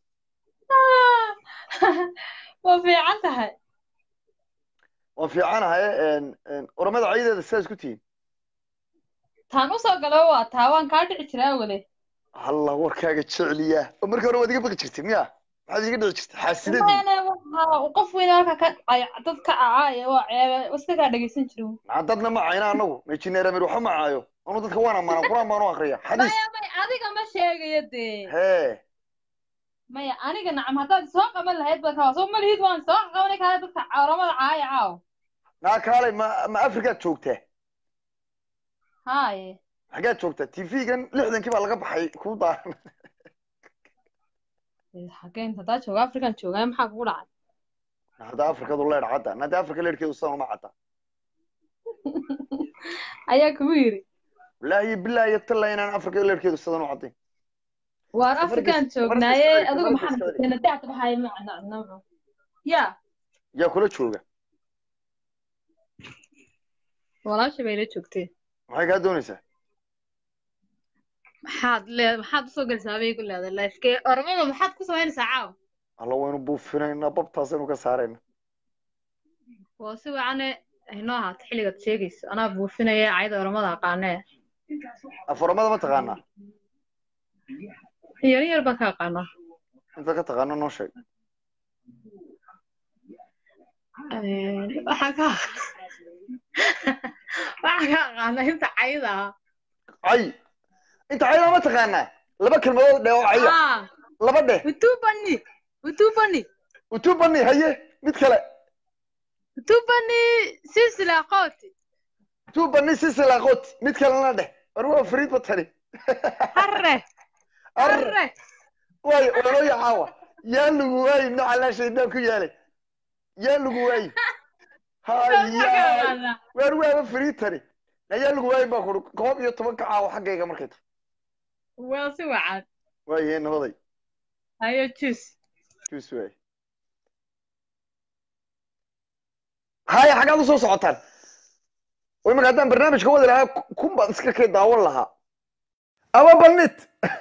waa fiican tahay waa fiicanahay oramada ciideeda sidaa isku tihiin taan usoo galo waa taa waan kaa dhici jiraa wale halla warkaaga jecliyaa oo markii hore waad iga baqi jirtay miya maxaad iga dhici jirtay xaasidadii qof weyn halka ka dad ka cacaaya waa ceebe iska kaa dhegeysan jiro maxaa dadna ma cayna anagu mejineer amir waxa ma caayo anu dadka waan amaanaa quraan baan u akriya xadiis adiga ma sheegayo dee hee maya aniga nacam haddaad soo qaban lahayd ba kaa soo malihid waan soo qabanay kaa dadka oramada caaya caaw naa kaalay ma afrikaad joogtaa haye xaggaad joogtaa tv-gan 60kii baa laga baxay kuu daaran xageen haddaa jooga afrikan joogaa maxaa kugu dhacay hadda afrikadu leedh cadda hadda afrika leedhkeedu sidan uma cadda ayaa kugu yiri wallaahi bilaahi talla inaan afrika leedhkeedu sidan u caddayn waar afrikan joognaaye adigu maxaa noqotay dacta baxay macna yaa kula jooga walaasha bay la joogtay maxay kaa doonaysaa maxaad usoo gelisaa bay ku leedahay laaskee ormada maxaad ku samaynaysaa caaw alla waynu buufinaynaa babtaasaynu ka saarayna waa si wacane inoo ahaato xilligaad sheegayso anaa buufinaya cayda ormada aqaanee af ormada ma taqaanaa yar yar baan ka aqaanaa inta ka taqaano noo sheeg waxaan ka aqaanaa inta cayda cay inta cayda ma taqaanaa laba kelmadood dheh oo caya laba dheh utubani haye mid kale utubani sisilaqoti mid kalena dheh war waa fariid batani harre way wanoo yaxaawa yaa lagu waayi nacalaa shaydaan ku yaalay yaa lagu waayi haya waar waaba fariid tani yaa lagu waayi baa kuri 11 caawa xaggayga markay tahay waa si wacan waaye nabaday hayo juice waay haya xaggaad u soo socotaan way marka haddaan barnaamijka wadi lahaa kun baad iska kay daawan lahaa aba banit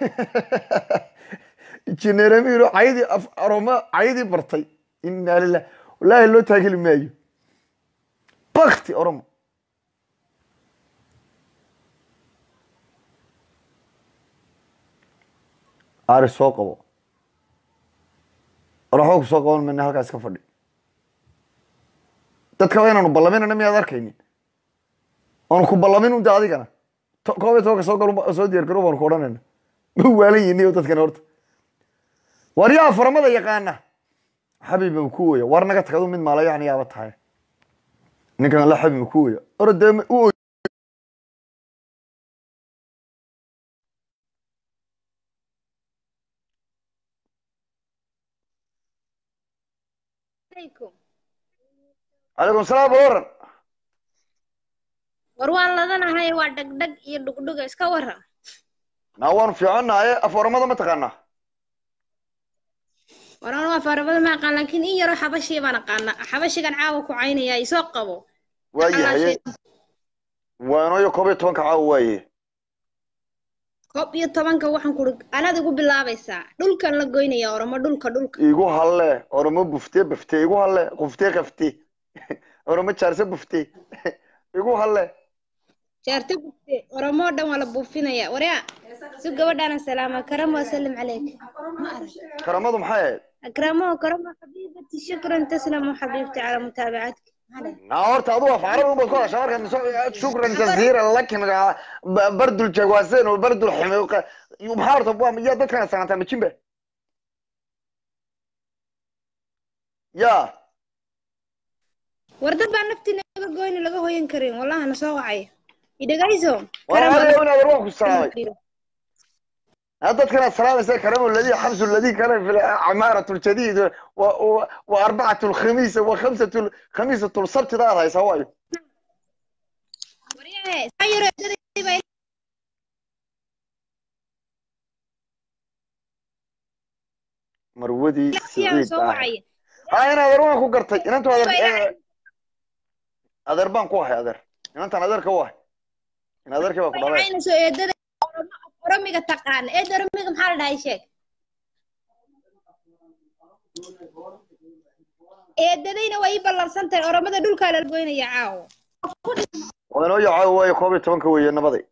injineer amiiro caydii aroma caydii bartay inaa lilah wallaahi loo taageli maayo bakti oromo ari soo qabo oraxoo ku soo qaban mayna halkaas ka fadhi dadka waa inaanu ballaminana miyaad arkaynin oonu ku ballamin unta adigana 11 soo gal soo diyaar garow baanu ku odhanayna ma waalan yihiin dadkana horta war yaa faramada yaqaana xabiib ma ku waya war naga tagadu mid maala yacni yaaba tahay ninkan la xabiib ku waya orode u عليكم السلام ورن warwaan ladanahay waa dhagdhag iyo dhugdhuga iska waran waan fiicanahay afoormada ma taqaanaa waraan waa afoormada ma aqaan laakiin in yaro xabashi baan aqaana xabashigan caawa ku caynaya isoo qabo waayahay waano 11 caawa waaye 11 waxaan ku anaad igu bilaabaysaa dhulkan la goynaya oroma dhulka igu halle oroma bufte igu halle qafte oroma jaarse bufte igu halle jaarta bufte oromo dhan wala buufinaya waryaa si gabadhana salaama karamo sallam alayk karamadu maxay akramo karamo xabiibti shukran taslamu xabiibti ala mutaabacatka horta aduu af carabi ubaad ku hadashaa markaad shukran jaziira lakin bardul jawaasen oo bardul ximiiqa maxaa horta yaa dadkana sanataa majimba ya war dad baa naftiina laga goyni laga hoyan karin wallahi na soo wacay idagayso war ku salaamay dadkana salaamaysa karamu alladhi xabsu alladhi kana fi amaaratu aljadid wa arba'atu alkhamis wa khamsatu alkhamisatu alsabt daad haysa waayo he sayro eedaday bay marwadii fiican Saciid soo Daahir wacay ina adeer waan ku gartay inantu adeer baan ku ahay adeer inantan adeer ka wahay in adeerkii baa ku dhalay ayna soo eedaday oromiga taqaan oromiga maxaa la dhahay sheeg eedadayna way ballansan tahay oromada dhulka la goynaya caawo waa inoo yacaw way 11 weeye nabaday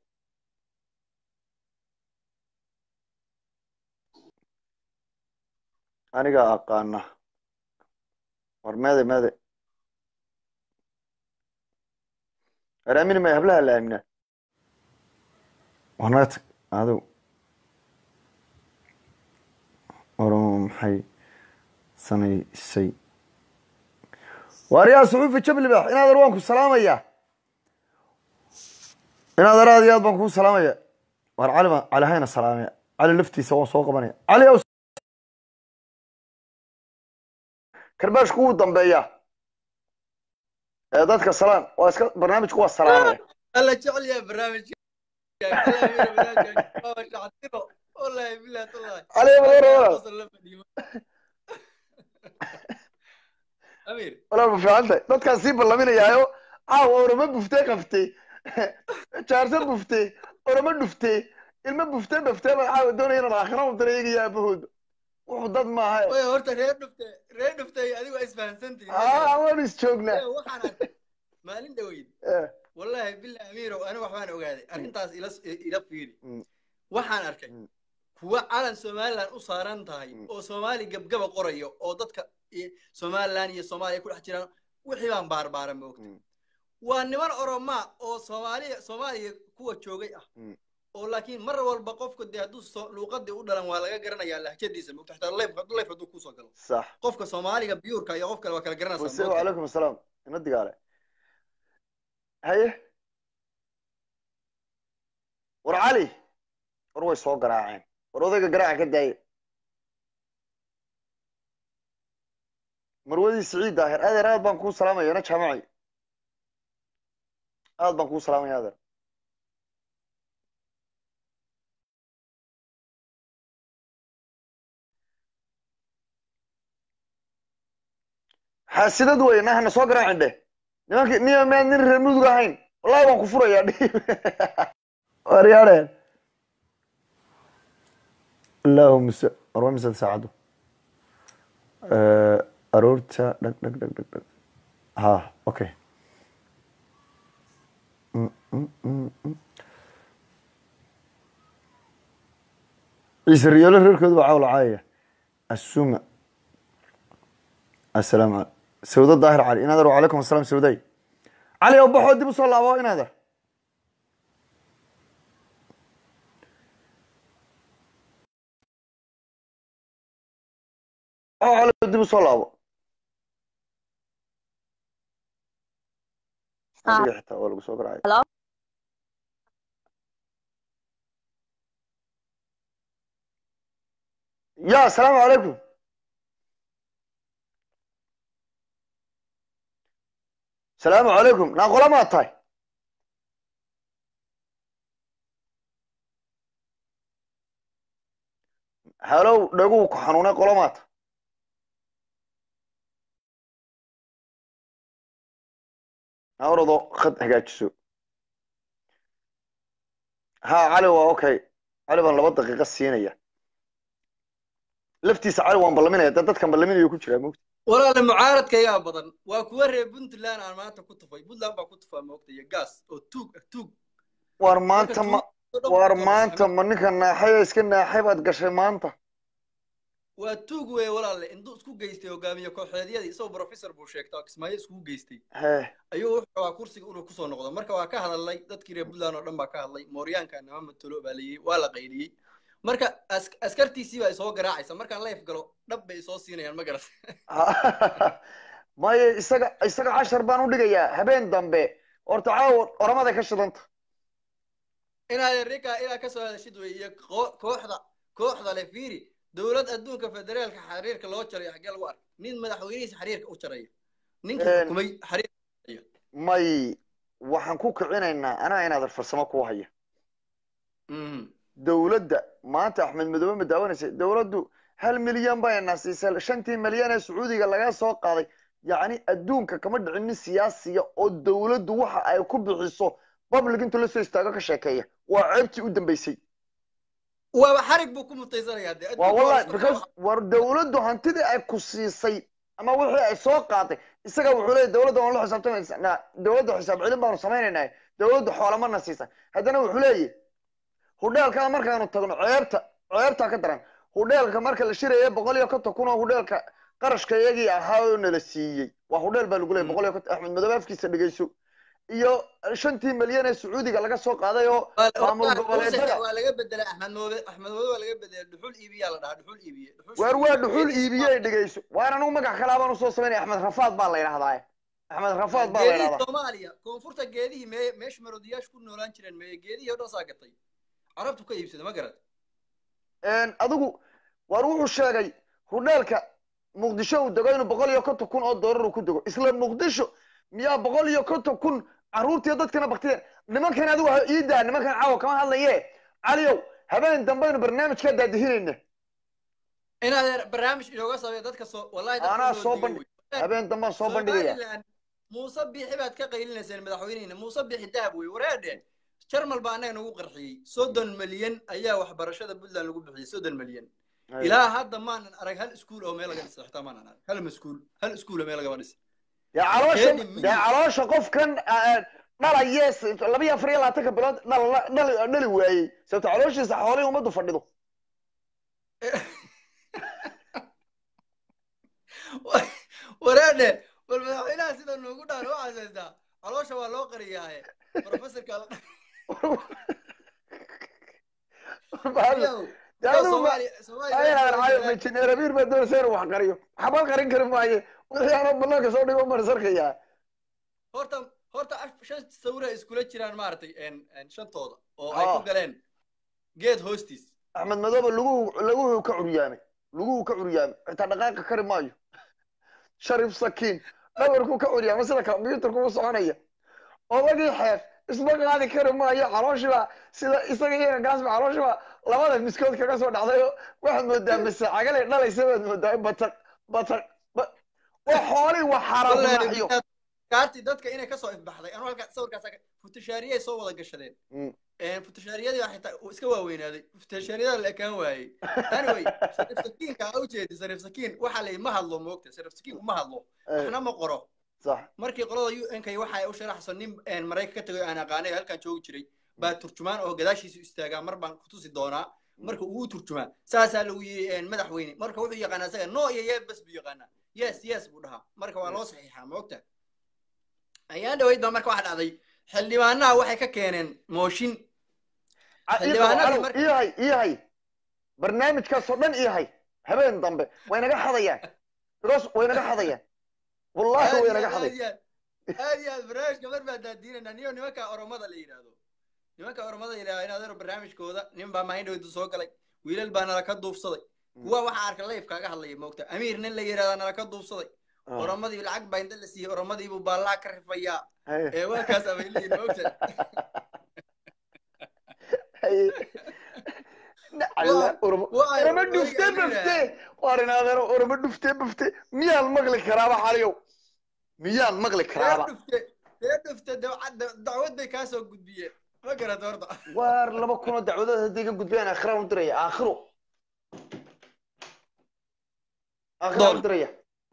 aniga aqaana war meede araamin ma hablaha la aamina wanaat adu oromo maxay sanaysay واريا سعود جبل بح إن هذا روانكو سلامية إن هذا راضي أضبنكو سلامية والعلم على هنا سلامية على لفتي سوا سوق بني علي أوس كرباش كود ضمبية ذاتك السلام واسك برنامج كوا السلامية الله تشعل يا برنامج والله بالله والله علي والله أمير ولا ما في عندك لا كان سيب الله من ياهو أو ما بفتي قفتي شارسن بفتي ولا ما نفتي الما بفتي ما حاول دوني هنا الآخرة وطريقي يا بهود وحضد ما هاي ويا هرت رين نفتي هذه اسمها سنتي وين يشوقنا وحنا مالين دويد والله بالله أمير وأنا وحنا وقاعد أنت إلى فيري وحنا أركي هو على سومالان أصارن تاي أو سومالي جب قرية أو ضدك سومالان يا سومالي كل حجران وحيوان باربار موقت والنمر أورما أو سومالي كوا شوقي أو لكن مرة والبقف كده يدوس لوقت ده ولا ولا جرنا يا الله كده يسمى تحت الله يفضل كوسا قال صح قفك سومالي بيور كا يقفك الوكالة جرنا السلام عليكم السلام ندي قاله هاي ورعلي روي صوت قراعين وروضك قراع كداي مرودي سعيد داهر هذا راد بنكون سلامي انا جماعي هذا بنكون سلامي هذا حاسدد وين احنا سو قراع عنده نيا ما نير مدغاهين والله بان كفريا وريالين اللهم رمز ساعده أرورتا دك ها أوكي إسرائيل ركض وعول عاية السماء السلام عليكم سودة الظاهر علي إن هذا وعليكم السلام سودي علي أبو حود بصل الله إن هذا على دب صلاة حتى أول بسوق راعي يا السلام عليكم السلام عليكم ناقول ما طاي هلو دقوق حنونا قلمات أورضو خد هجاجسو ها علي أوكي علي بان لبض دقيقة السينية لفتي سعر وان بلمينيا دad kan balaminayo ku jira moogta walaal mucaaradka ayaa badan waa kuwa reer Puntland aan maanta ku tufay Puntland baa ku tufaa moogta iyo gas oo tuug war maanta ma ninka naaxay iska naaxay baad gashay maanta waa tuug weey walaal intuu isku geystay hogaamiye kooxeedyadii isoo professor buu sheegtay Ismaaciil isku geystay ayuu wuxuu waa kursiga inuu ku soo noqdo marka waa ka hadalay dadkii reer Puntland oo dhan baa ka hadlay Mooryaanka Maxamed Tolo baa leeyay waa la qayliyay marka askartiisii baa soo garaacaysa markaan live galo dhab bay soo siinayaan ma garas may isaga 10 baan u dhigayaa habeen dambe horta caawa oramada ka shidanta ina ka soo hadashid weeye kooxda le fiiri dawlad adduunka federaalka xariirka loo jaray xagee lagu arkay nin madaxweynihiisa xariirka u jaray ninka xukumay xariirka may waxaan ku kicinaynaa anaa inaad farsamo ku haya dowladda maanta axmed madoobe ma daawanaysa dowladdu 1 milyan bayna siisay 5 milyan ee sacuudiga laga soo qaaday yacni adduunka kama dhicin siyaasiya oo dowladdu waxa ay ku bixiso public inta la soo istaago ka sheekeeya waa ceebtii u dambeysay waa xarig buu ku mutaysanayaa waa wallahi because war dowladdu hantidii ay ku siisay ama wixii ay soo qaaday isaga wuxuu leeyahay dowladda waan la xisaabtamaynaa dowladda xisaab celin baanu samaynaynaa dowladdu xoolama siisa haddana wuxuu leeyahay hudheelka markaanu tagno ceebta ka daran hudheelka marka la shirayay 150 kun oo hudheelka qarashka iyagii ahaa oo nala siiyey waa hudheel baa lagu leeyahay 150 axmed madoobe afkiisa dhageyso iyo 5 milyan ee sacuudiga laga soo qaaday oo maamul goboleedada waa laga bedelay axmed madoobe waa laga bedelay dhuxul iibiya la dhahaa dhuxul iibiye waa dhuxul iibiye dhageyso waan anigu magac kale baan u soo sameynay axmed rafaad baa la yiraahdaa axmed rafaad baa la yiraahdaa Soomaaliya koonfurta geedihii meesh marodiyash ku noolaan jireen geedihii oo dhan saagatay carabtu ka iibsaday ma garad adigu war wuxuu sheegay hudheelka muqdisho uu dego inuu 150 kun oo doolar ku dego isla muqdisho miyaa 150 kun caruurtii dadkana baqtiyeen nimankan adigu iidaa nimankan caawa kama hadlaye caliyow habeen dambaynu barnaamij ka daadihinayna inaad barnaamij inooga sameeyo dadka soo wallahi ana soo bandhig habeen damban soo bandhigaya Muuse Biixi baad ka qaylinaysan madaxweynaha Muuse Biixi dahab way wareedhe jarmal baa anaga nagu qarxiyay 30 milyan ayaa waxbarashada Puntland lagu bixiyay 30 milyan ilaa hadda maanan arag hal iskuul oo meel laga dhisay xitaa maanan arag hal iskuul oo meel laga dhisay ya caloosha qofkan dhalayees 24 bilood dhali waayay sababta calooshiisa xoolay umadu fadhido wareedhe bal madaxweynaha sida noogu dhaan oo caasaysaa caloosha waa loo qariyaaye professorka injineer abiir baa doonaysa inuu wax qariyo waxba qarin kari maaye wixii aanoo banaanka soo dhigo baan sarkayaa horta 5 sawir ay iskula jiraan maartay shantooda oo ay ku galeen geed hoostiis axmed madoobe laguhu ka curyaamay xitaa dhaqaaqa kari maayo sharif sakiin dhabarku ka curyaamay sida kombiyuutarku u soconaya odagii xeef isma qaadi kari maayo calooshiba sida isaga iyaga gaasba calooshiba labada miskood kaga soo dhacday waxaad moodaa mise cagale dhalaysa baad moodaa bataq waa xoolay waa xaaraamaayo kaarti dadka inay ka soo ifbaxday anu halka sawirkaas futashaariyay soo wada gashadeen futashaariyadii waxa xitaa iska waaweynaaday futashaariyada la ekaan waayey anyway sharif sakiinka u jeedi sharif sakiin waxa la ma hadlo moogta sharif sakiin uma hadlo waxna ma qoro صح markii qolada UN ka waxa ay u sharaxsan nin Mareykanka ka tagay aan aqaanay halkan joogi jiray baa turjumaan oo gadaashiisa istaaga mar baan ku tusi doonaa marka uu turjumaa saasa lagu yiri madaxweyne marka wuxuu yaqaan asaga no iyo bas buu yaqaan yes buu dhahaa marka waa loo saxiixaa moogta ayaan dhaweyd baa marka waxa dhacday xildhibaanaha waxay ka keeneen mooshin xildhibaanadii marka iyahay barnaamijkaas oo dhan iyahay habeen dambe way naga xadayaan والله وين انا قاعد هذه البرنامج قبل ما دادينا نيو نمكا اورمدا لا يراهدو نمكا اورمدا ilaa inaad barnaamijkooda nin baa maahin dhow soo galay wiilal baa nala ka duufsaday kuwa waxa arka live kaaga hadlay moogta amiir nin la yiraahdo nala ka duufsaday oromadii lacag baa inta la siiyay oromadii buu baalaa ka rifaya waa kaas abeelay moogta oroma dhufte waarina adeero oroma dhufte miyaan maqli karaaba xaliyow miyaan maqli karaaba dhufte dacwad bay ka soo gudbiyeen ma garad horta waar 200 dacwadood hadii ka gudbiyaan aakhira u diraya aakhiro u diraya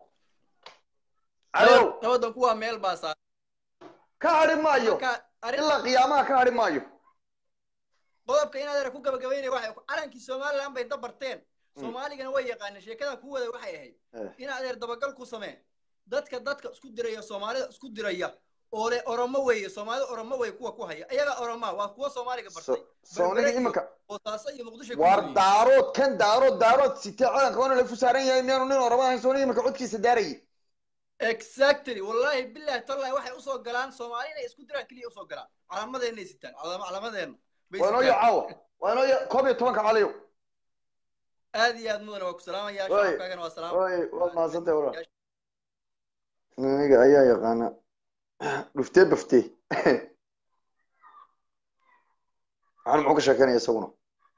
tawadan kuwa meel baa saa ka hari maayo ilaa qiyaamaha ka hari maayo qodobka inaad ku gabagabeynay waxay calankii Soomaaliland bay dabarteen Soomaaligana way yaqaan sheekada ku wada waxay ahayd inaad dabagal ku samee dadka isku diraya Soomaalida isku diraya oo le oromo weeye Soomaalida oromo way kuwa ku haya ayaga oromo waa kuwa Soomaaliga bartay Soomaaliga imaka wataasa iyo Muqdisho war daarood sitee calanka wana la fusaaran yahay miyaanu nin oromo ahayn Soomaaliga imaka codkiisa daaray exactly wallahi billahi tallahi waxay u soo galaan Soomaalina isku diraan kaliya u soo galaan calamadeena sitaan calamadeena وانا يا كوبي توانك عليو هذه يا مدن وكو سلام يا شباب كاغن والسلام والله ما صدق ولا نيجا ايا يقانا بفتي waxaan muxuu ka sheekeynaya isaguna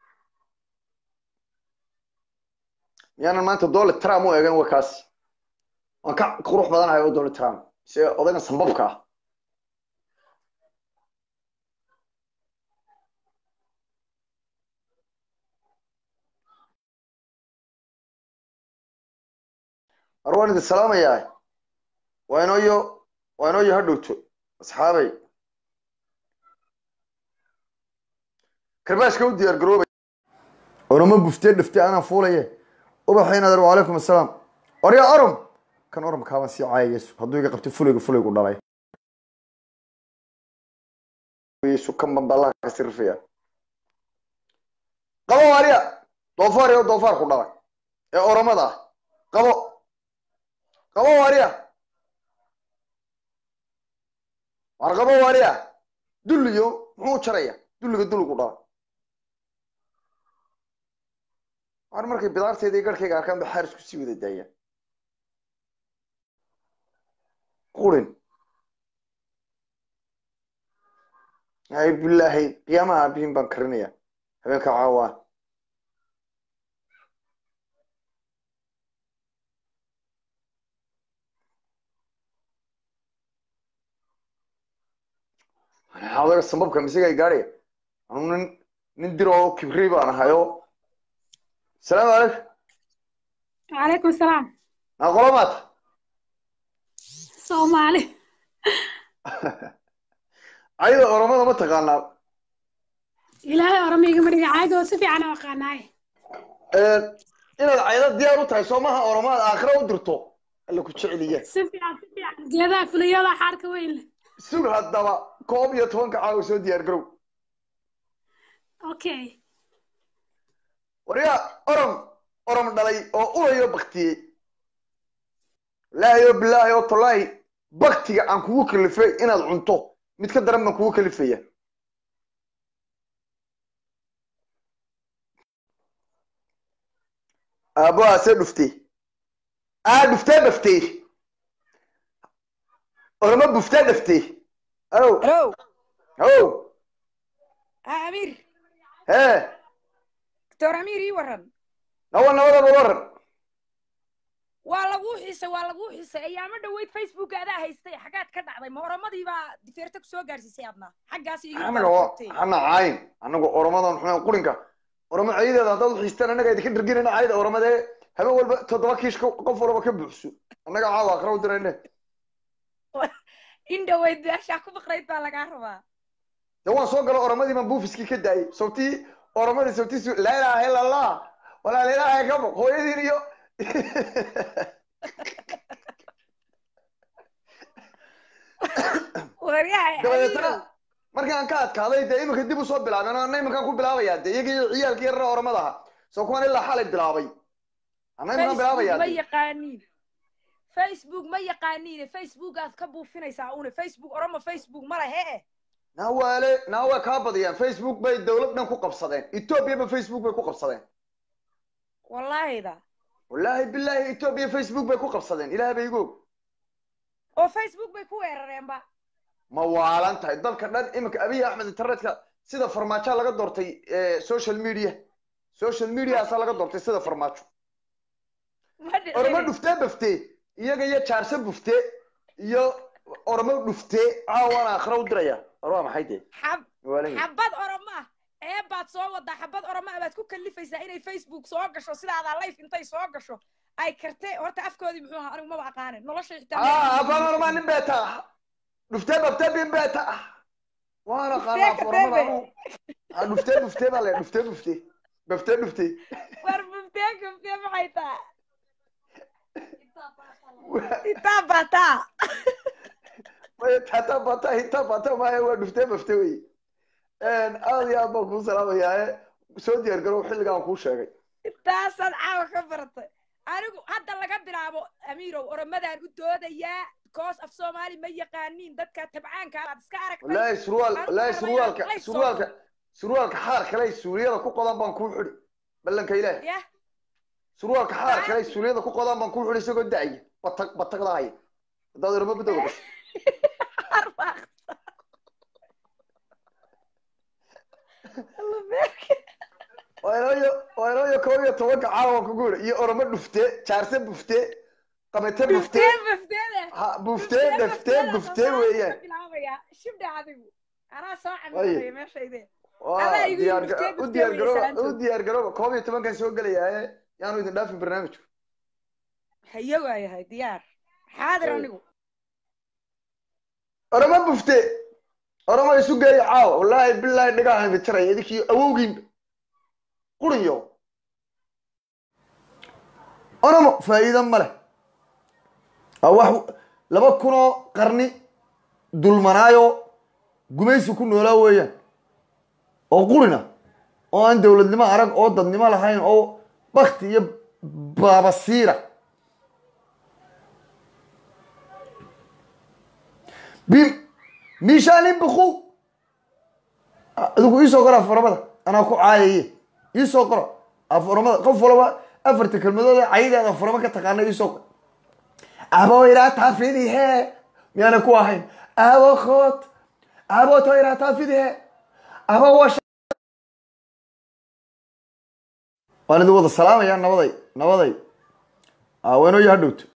miyaanan maanta Donald Trump u eegan waa kaas waan ka qurux badanahay oo Donald Trump si odagan sanbabka ah arwaan idin salaamayaa waa inoo hadhowto asxaabay karbaashka u diyaar garoobay oroma buftee dhiftay anaan fuulaye ubaxayna dar wacalaykum assalaam orya orom kan orom kaaban sii caaya yeesu hadduu iga qabtay fulaygu dhalay yeesu kan bambalaha ka sirfaya qabo waariya doofaar ku dhalay ee oromada ah qabo waariya war qabo waariya dulliyo muxuu jaraya dulliga dulligu dhalay war markay bidaarteeda iyo garhkayga arkaan ba xaar isku sii wada daayaan qurin ay bilaahi qiyaamaha abihin baan karinaya habeenka caawaa odaga sambabka misigay gaadhaya anu nin dir oo kibrey baan ahayo السلام عليكم. وعليكم السلام. أقولمات. صومالي. أيضا أورمانا ما تقانا. إلهي أورمي قمري عادي وسفي أنا وقاناي. إلى العيادات ديارو تاي صومها أورمات آخره ودرتو اللي كنت شعلية. سفي جذا فليلا حركة وين. سوق هالدواء كوب يتوانك عاوز ديار جرو. أوكي. وريا أرم دلي أو يو بختي لا يو بالله يو طلعي بختي عن كوك اللي في إنا العنطو متقدر من كوك اللي فيه أبوها سيد بفتي بفتي أرم بفتي ألو أمير ها دكتور أمير يورن نورن waa lagu xiisay ayaama dhaweyd Facebook aada haystay xagaad ka dhacday ma oromadii baa difeerta ku soo gaarsiisay adna xaggaas iyo anagu oromadan xunaan qurinka oroma ciideeda haddaad u xiistaan annaga idinka dharginayna caayda oromadee habeen walba 7 kiish qof walba ka buuxso annaga caawa akhra u dirayne in dhaweyd meesha ku baqrayd baa lagaa rabaa de waan soo galo oromadii baan buufiskii ka daayay sababtii oromadii sababtii laa ilaaha illa allah walaa la ilaaha ka baq hooyadiin iyo dabadeetana markaan ka adkaaday dee iminka dib u soo bilaabeen oo anna iminkaan ku bilaabayaa dee iyagii ciyaalkii yarra oromada ahaa soo kuwaan ilaa xalay bilaabay anna iminkaan bilaabayaa ma yaqaaniin Facebook aad ka buufinaysaa une Facebook oromo Facebook ma lehe naawe kaa badiyaan Facebook bay dowlad dhan ku qabsadeen Ethiopia ba Facebook bay ku qabsadeen والله بالله إثيوبيا فيسبوك بيكو قبصدين إلى بيجو أو فيسبوك بيكو إيرانين با ما وعلان تاي ضل كناد إمك أبي أحمد الترت سيدا فرماتشا لقى دورتي سوشيال ميديا أصلا لقى دورتي سيدا فرماتشو أرمى دفتة بفتة يا شارس بفتة يا أرمى دفتة عوانا آخر ودريا أروح محيدي حبات أرمى baad soo wada xabad oroma aad ku kalifaysaa inay Facebook soo gasho sida aad live intay soo gasho ay kartay horta afkoodii muxuu ahaa anigu ma aqaanin nolosha xitaa afaan oroma nin beeta dhuftee bin beeta waana qana oroma dhuftee bale dhuftee war dhuftee maxay taa ita bata ma waa dhuftee wey aad iyo aad baan kuu salaamayaa soo diyaar garow xilligaan kuu sheegay intaasaad caawa ka baratay anigu hadda laga bilaabo amiirow oromadaan u doodayaa koos af soomaali ma yaqaaniin dadka tabcaanka aad iska aragtay wallaahi surwaalka xaar kale suuriyada ku qodan baan kuu xidhi ballanka ilaahi surwaalka xaar kale suuriyada ku qodan baan kuu xidhi isagoo da'aya batagdaaya haddaad oromo badooga gasho وينو كوبي توقع عاوة كقول يا أورما بفتة شارسة بفتة قمتها بفتة بفتة بفتة بفتة وياه شوف ده عادي أنا صاحي أي. ما شيء ده وديار قروبة كوبي تمام كان سوق لي يعني إذا في برنامج هيا هاي ديار حاضر أنا أورما بفتة أورما يسوق لي عاوة والله بالله نقاها بترى يدك أوجين قريو أورما فايدة ماله أو لما كنا قرني دول منايو جميس يكون ولا ويا أو قرنا أو عند ولد لما عرق أو ضد لما لحين أو بخت يب بابا السيرة ميشانين بخو أدوكو يسوقرا فرمدا أنا أكو عايي يسوقرا أفرمدا قفلوا أفرتك المدة عيدة أفرمك تقارن يسوق أبو يراتها في ذي ميانا كواهين أبو خوت أبو تويراتها في ذي أبو وش وأنا دوّد السلام يا نبضي وينو يهدوت